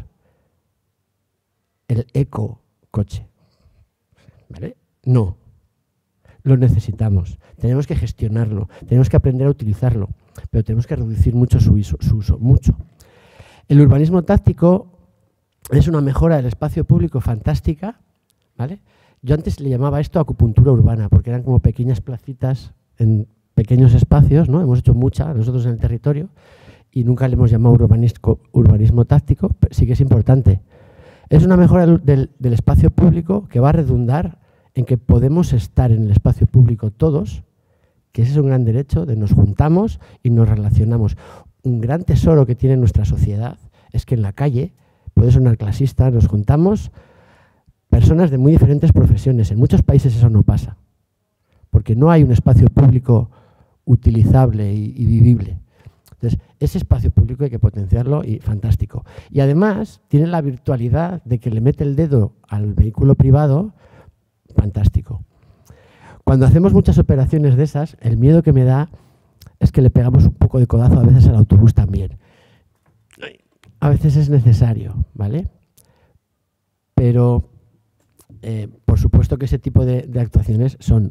el eco-coche. ¿Vale? No. Lo necesitamos. Tenemos que gestionarlo, tenemos que aprender a utilizarlo, pero tenemos que reducir mucho su uso, mucho. El urbanismo táctico es una mejora del espacio público fantástica. ¿Vale? Yo antes le llamaba esto acupuntura urbana, porque eran como pequeñas placitas en pequeños espacios, ¿no? Hemos hecho mucha nosotros en el territorio y nunca le hemos llamado urbanismo táctico, pero sí que es importante. Es una mejora del espacio público que va a redundar en que podemos estar en el espacio público todos, que ese es un gran derecho, de nos juntamos y nos relacionamos. Un gran tesoro que tiene nuestra sociedad es que en la calle, puede sonar clasista, nos juntamos personas de muy diferentes profesiones. En muchos países eso no pasa, porque no hay un espacio público utilizable y vivible. Entonces, ese espacio público hay que potenciarlo y fantástico. Y además tiene la virtualidad de que le mete el dedo al vehículo privado, fantástico. Cuando hacemos muchas operaciones de esas, el miedo que me da es que le pegamos un poco de codazo a veces al autobús también. A veces es necesario, ¿vale? Pero por supuesto que ese tipo de actuaciones son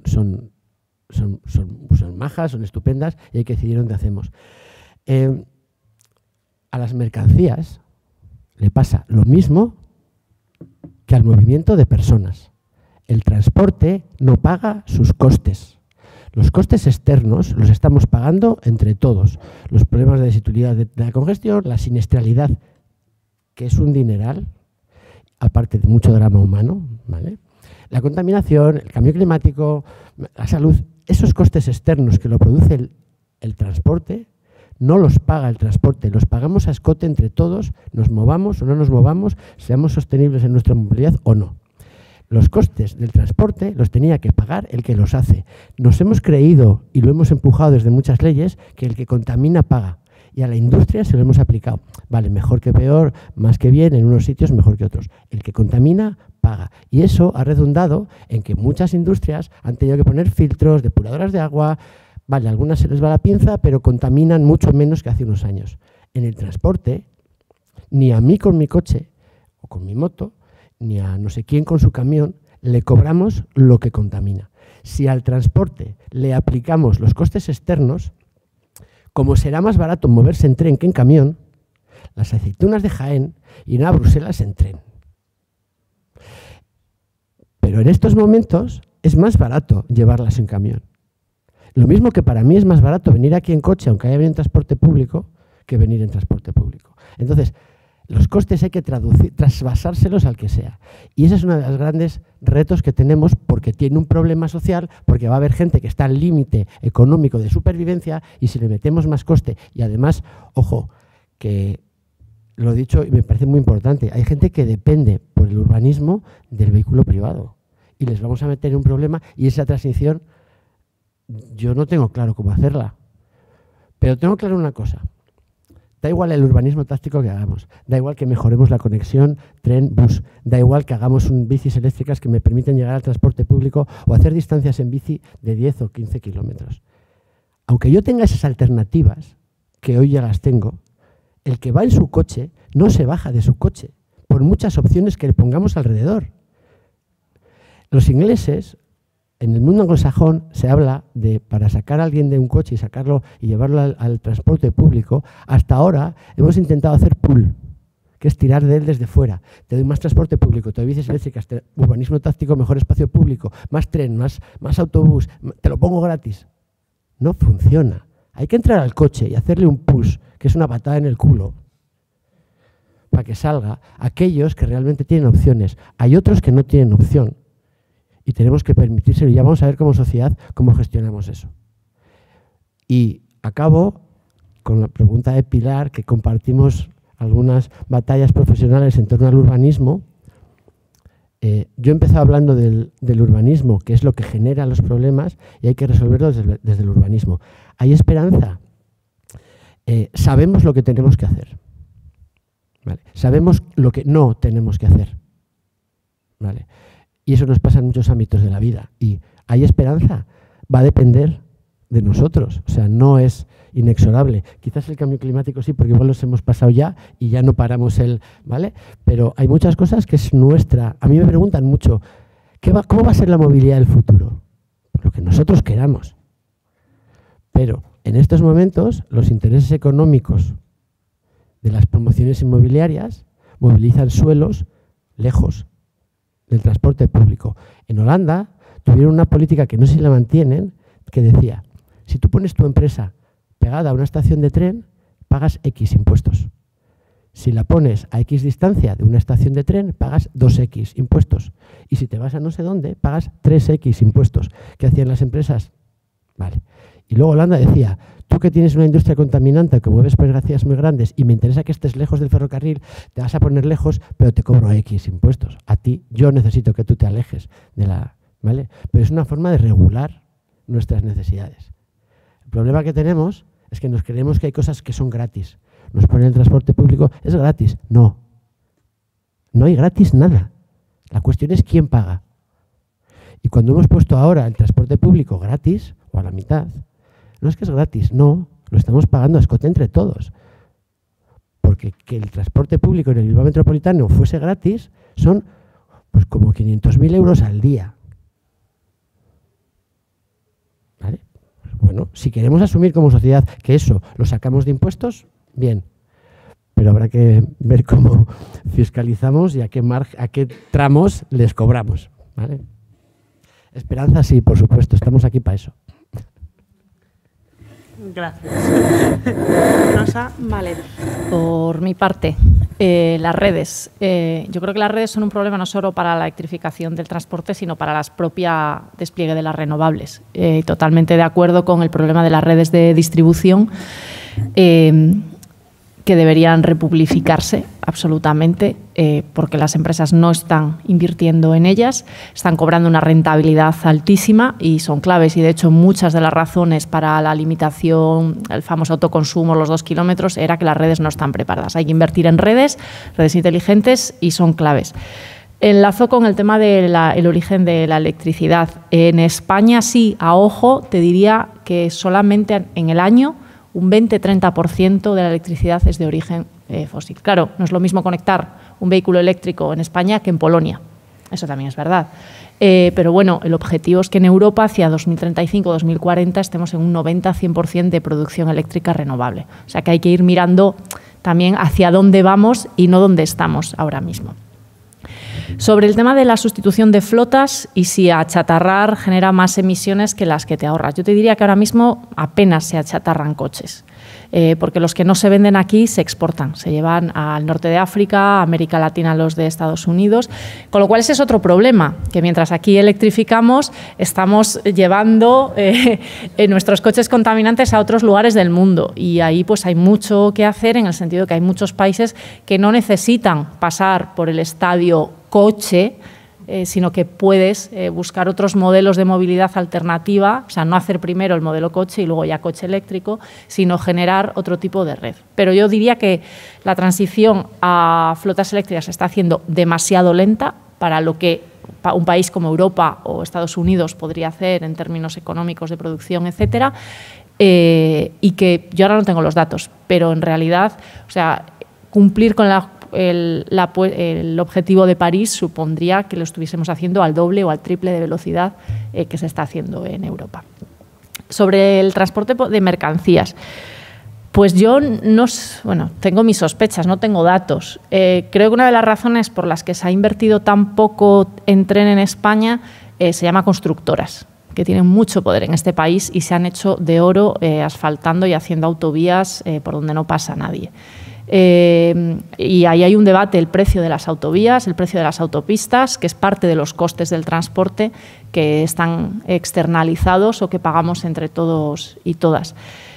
majas, son estupendas y hay que decidir dónde hacemos. A las mercancías le pasa lo mismo que al movimiento de personas. El transporte no paga sus costes. Los costes externos los estamos pagando entre todos. Los problemas de desutilidad de la congestión, la siniestralidad, que es un dineral, aparte de mucho drama humano, ¿vale? La contaminación, el cambio climático, la salud, esos costes externos que lo produce el transporte, no los paga el transporte, los pagamos a escote entre todos, nos movamos o no nos movamos, seamos sostenibles en nuestra movilidad o no. Los costes del transporte los tenía que pagar el que los hace. Nos hemos creído, y lo hemos empujado desde muchas leyes, que el que contamina paga. Y a la industria se lo hemos aplicado. Vale, mejor que peor, más que bien, en unos sitios mejor que otros. El que contamina, paga. Y eso ha redundado en que muchas industrias han tenido que poner filtros, depuradoras de agua. Vale, a algunas se les va la pinza, pero contaminan mucho menos que hace unos años. En el transporte, ni a mí con mi coche o con mi moto, ni a no sé quién con su camión, le cobramos lo que contamina. si al transporte le aplicamos los costes externos, como será más barato moverse en tren que en camión, las aceitunas de Jaén irán a Bruselas en tren. Pero en estos momentos es más barato llevarlas en camión. Lo mismo que para mí es más barato venir aquí en coche, aunque haya venido en transporte público, que venir en transporte público. Entonces, los costes hay que trasvasárselos al que sea. Y ese es uno de los grandes retos que tenemos, porque tiene un problema social, porque va a haber gente que está al límite económico de supervivencia, y si le metemos más coste, y además, ojo, que lo he dicho y me parece muy importante, hay gente que depende por el urbanismo del vehículo privado, y les vamos a meter en un problema, y esa transición yo no tengo claro cómo hacerla. Pero tengo claro una cosa. Da igual el urbanismo táctico que hagamos, da igual que mejoremos la conexión tren-bus, da igual que hagamos bicis eléctricas que me permiten llegar al transporte público o hacer distancias en bici de 10 o 15 kilómetros. Aunque yo tenga esas alternativas, que hoy ya las tengo, el que va en su coche no se baja de su coche, por muchas opciones que le pongamos alrededor. Los ingleses, en el mundo anglosajón, se habla de, para sacar a alguien de un coche y sacarlo y llevarlo al transporte público, hasta ahora hemos intentado hacer pull, que es tirar de él desde fuera. Te doy más transporte público, te doy bicis eléctricas, urbanismo táctico, mejor espacio público, más tren, más autobús, te lo pongo gratis. No funciona. Hay que entrar al coche y hacerle un push, que es una patada en el culo, para que salga aquellos que realmente tienen opciones. Hay otros que no tienen opción. Y tenemos que permitírselo. Y ya vamos a ver como sociedad cómo gestionamos eso. Y acabo con la pregunta de Pilar, que compartimos algunas batallas profesionales en torno al urbanismo. Yo he empezado hablando del urbanismo, que es lo que genera los problemas, y hay que resolverlo desde el urbanismo. ¿Hay esperanza? Sabemos lo que tenemos que hacer. ¿Vale? Sabemos lo que no tenemos que hacer. ¿Vale? Y eso nos pasa en muchos ámbitos de la vida. ¿Y hay esperanza? Va a depender de nosotros. O sea, no es inexorable. Quizás el cambio climático sí, porque igual los hemos pasado ya y ya no paramos ¿vale? Pero hay muchas cosas que es nuestra. A mí me preguntan mucho, ¿cómo va a ser la movilidad del futuro? Lo que nosotros queramos. Pero en estos momentos, los intereses económicos de las promociones inmobiliarias movilizan suelos lejos del transporte público. En Holanda tuvieron una política que no sé si la mantienen, que decía, si tú pones tu empresa pegada a una estación de tren, pagas X impuestos. Si la pones a X distancia de una estación de tren, pagas 2X impuestos. Y si te vas a no sé dónde, pagas 3X impuestos. ¿Qué hacían las empresas? Vale. Y luego Holanda decía, tú que tienes una industria contaminante, que mueves mercancías muy grandes y me interesa que estés lejos del ferrocarril, te vas a poner lejos, pero te cobro X impuestos. A ti, yo necesito que tú te alejes de ¿vale? Pero es una forma de regular nuestras necesidades. El problema que tenemos es que nos creemos que hay cosas que son gratis. Nos ponen el transporte público, es gratis. No. No hay gratis nada. La cuestión es quién paga. Y cuando hemos puesto ahora el transporte público gratis, o a la mitad, no es que es gratis, no, lo estamos pagando a escote entre todos. Porque que el transporte público en el Bilbao Metropolitano fuese gratis son pues como 500.000 euros al día. ¿Vale? Pues bueno, si queremos asumir como sociedad que eso lo sacamos de impuestos, bien. Pero habrá que ver cómo fiscalizamos y a qué tramos les cobramos. ¿Vale? Esperanza sí, por supuesto, estamos aquí para eso. Gracias. Rosa. Vale, por mi parte, las redes. Yo creo que las redes son un problema no solo para la electrificación del transporte, sino para el propio despliegue de las renovables. Totalmente de acuerdo con el problema de las redes de distribución, que deberían republificarse absolutamente, porque las empresas no están invirtiendo en ellas, están cobrando una rentabilidad altísima y son claves. Y, de hecho, muchas de las razones para la limitación, el famoso autoconsumo, los 2 kilómetros, era que las redes no están preparadas. Hay que invertir en redes inteligentes, y son claves. Enlazo con el tema del origen de la electricidad. En España, sí, a ojo, te diría que solamente en el año un 20-30% de la electricidad es de origen fósil. Claro, no es lo mismo conectar un vehículo eléctrico en España que en Polonia. Eso también es verdad. Pero bueno, el objetivo es que en Europa hacia 2035-2040 estemos en un 90-100% de producción eléctrica renovable. O sea que hay que ir mirando también hacia dónde vamos y no dónde estamos ahora mismo. Sobre el tema de la sustitución de flotas y si achatarrar genera más emisiones que las que te ahorras. Yo te diría que ahora mismo apenas se achatarran coches, porque los que no se venden aquí se exportan, se llevan al norte de África, a América Latina, los de Estados Unidos, con lo cual ese es otro problema, que mientras aquí electrificamos estamos llevando nuestros coches contaminantes a otros lugares del mundo y ahí pues hay mucho que hacer en el sentido que hay muchos países que no necesitan pasar por el estadio coche, sino que puedes buscar otros modelos de movilidad alternativa, o sea, no hacer primero el modelo coche y luego ya coche eléctrico, sino generar otro tipo de red. Pero yo diría que la transición a flotas eléctricas se está haciendo demasiado lenta para lo que un país como Europa o Estados Unidos podría hacer en términos económicos de producción, etcétera, y que yo ahora no tengo los datos, pero en realidad, o sea, cumplir con el objetivo de París supondría que lo estuviésemos haciendo al doble o al triple de velocidad que se está haciendo en Europa. Sobre el transporte de mercancías, pues yo tengo mis sospechas, no tengo datos. Creo que una de las razones por las que se ha invertido tan poco en tren en España se llama constructoras, que tienen mucho poder en este país y se han hecho de oro asfaltando y haciendo autovías por donde no pasa nadie. Y ahí hay un debate, el precio de las autovías, el precio de las autopistas, que es parte de los costes del transporte que están externalizados o que pagamos entre todos y todas.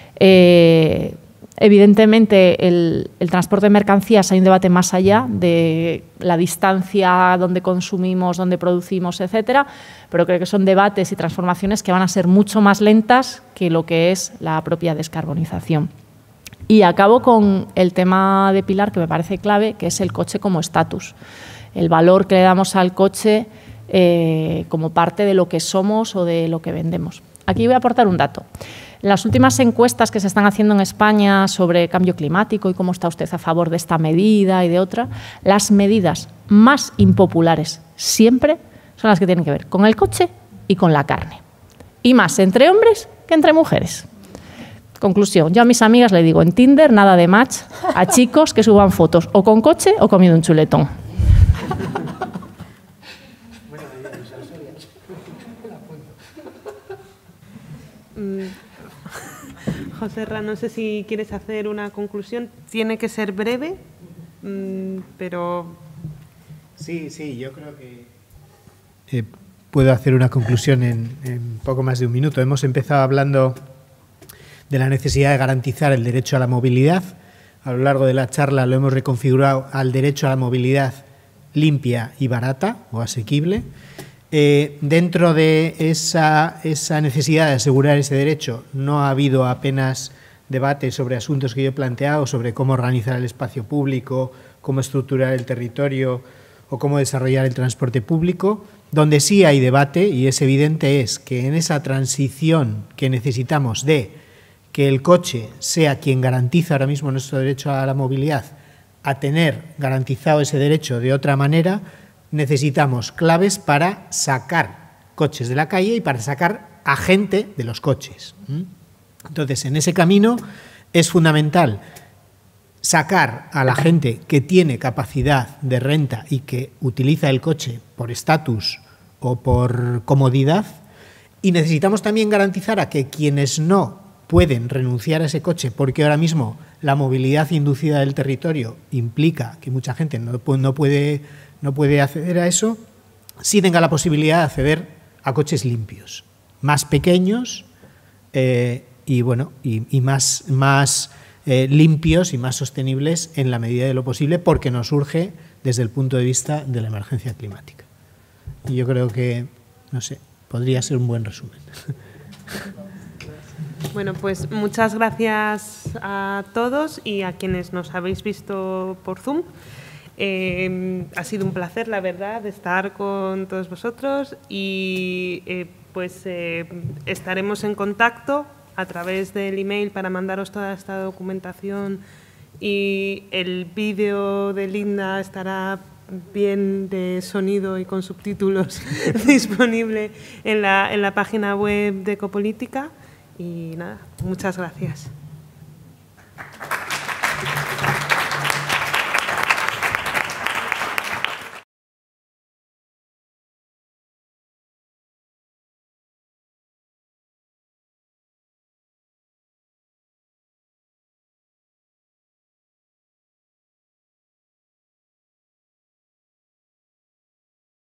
Evidentemente, el transporte de mercancías hay un debate más allá de la distancia donde consumimos, donde producimos, etcétera, pero creo que son debates y transformaciones que van a ser mucho más lentas que lo que es la propia descarbonización. Y acabo con el tema de Pilar, que me parece clave, que es el coche como estatus. El valor que le damos al coche como parte de lo que somos o de lo que vendemos. Aquí voy a aportar un dato. En las últimas encuestas que se están haciendo en España sobre cambio climático y cómo está usted a favor de esta medida y de otra, las medidas más impopulares siempre son las que tienen que ver con el coche y con la carne. Y más entre hombres que entre mujeres. Conclusión, yo a mis amigas le digo en Tinder nada de match a chicos que suban fotos o con coche o comiendo un chuletón. José Ra, no sé si quieres hacer una conclusión. Tiene que ser breve, pero... Sí, yo creo que puedo hacer una conclusión en poco más de un minuto. Hemos empezado hablando de la necesidad de garantizar el derecho a la movilidad. A lo largo de la charla lo hemos reconfigurado al derecho a la movilidad limpia y barata o asequible. Dentro de esa necesidad de asegurar ese derecho no ha habido apenas debate sobre asuntos que yo he planteado, sobre cómo organizar el espacio público, cómo estructurar el territorio o cómo desarrollar el transporte público. Donde sí hay debate, y es evidente, es que en esa transición que necesitamos de que el coche sea quien garantiza ahora mismo nuestro derecho a la movilidad, a tener garantizado ese derecho de otra manera, necesitamos claves para sacar coches de la calle y para sacar a gente de los coches. Entonces, en ese camino es fundamental sacar a la gente que tiene capacidad de renta y que utiliza el coche por estatus o por comodidad, y necesitamos también garantizar a que quienes no pueden renunciar a ese coche, porque ahora mismo la movilidad inducida del territorio implica que mucha gente no puede acceder a eso, sí tenga la posibilidad de acceder a coches limpios, más pequeños y más limpios y más sostenibles en la medida de lo posible, porque nos surge desde el punto de vista de la emergencia climática. Y yo creo que, no sé, podría ser un buen resumen. Bueno, pues muchas gracias a todos y a quienes nos habéis visto por Zoom. Ha sido un placer, la verdad, estar con todos vosotros y estaremos en contacto a través del email para mandaros toda esta documentación, y el vídeo de Linda estará bien de sonido y con subtítulos disponible en la página web de Ecopolítica. Y nada, muchas gracias.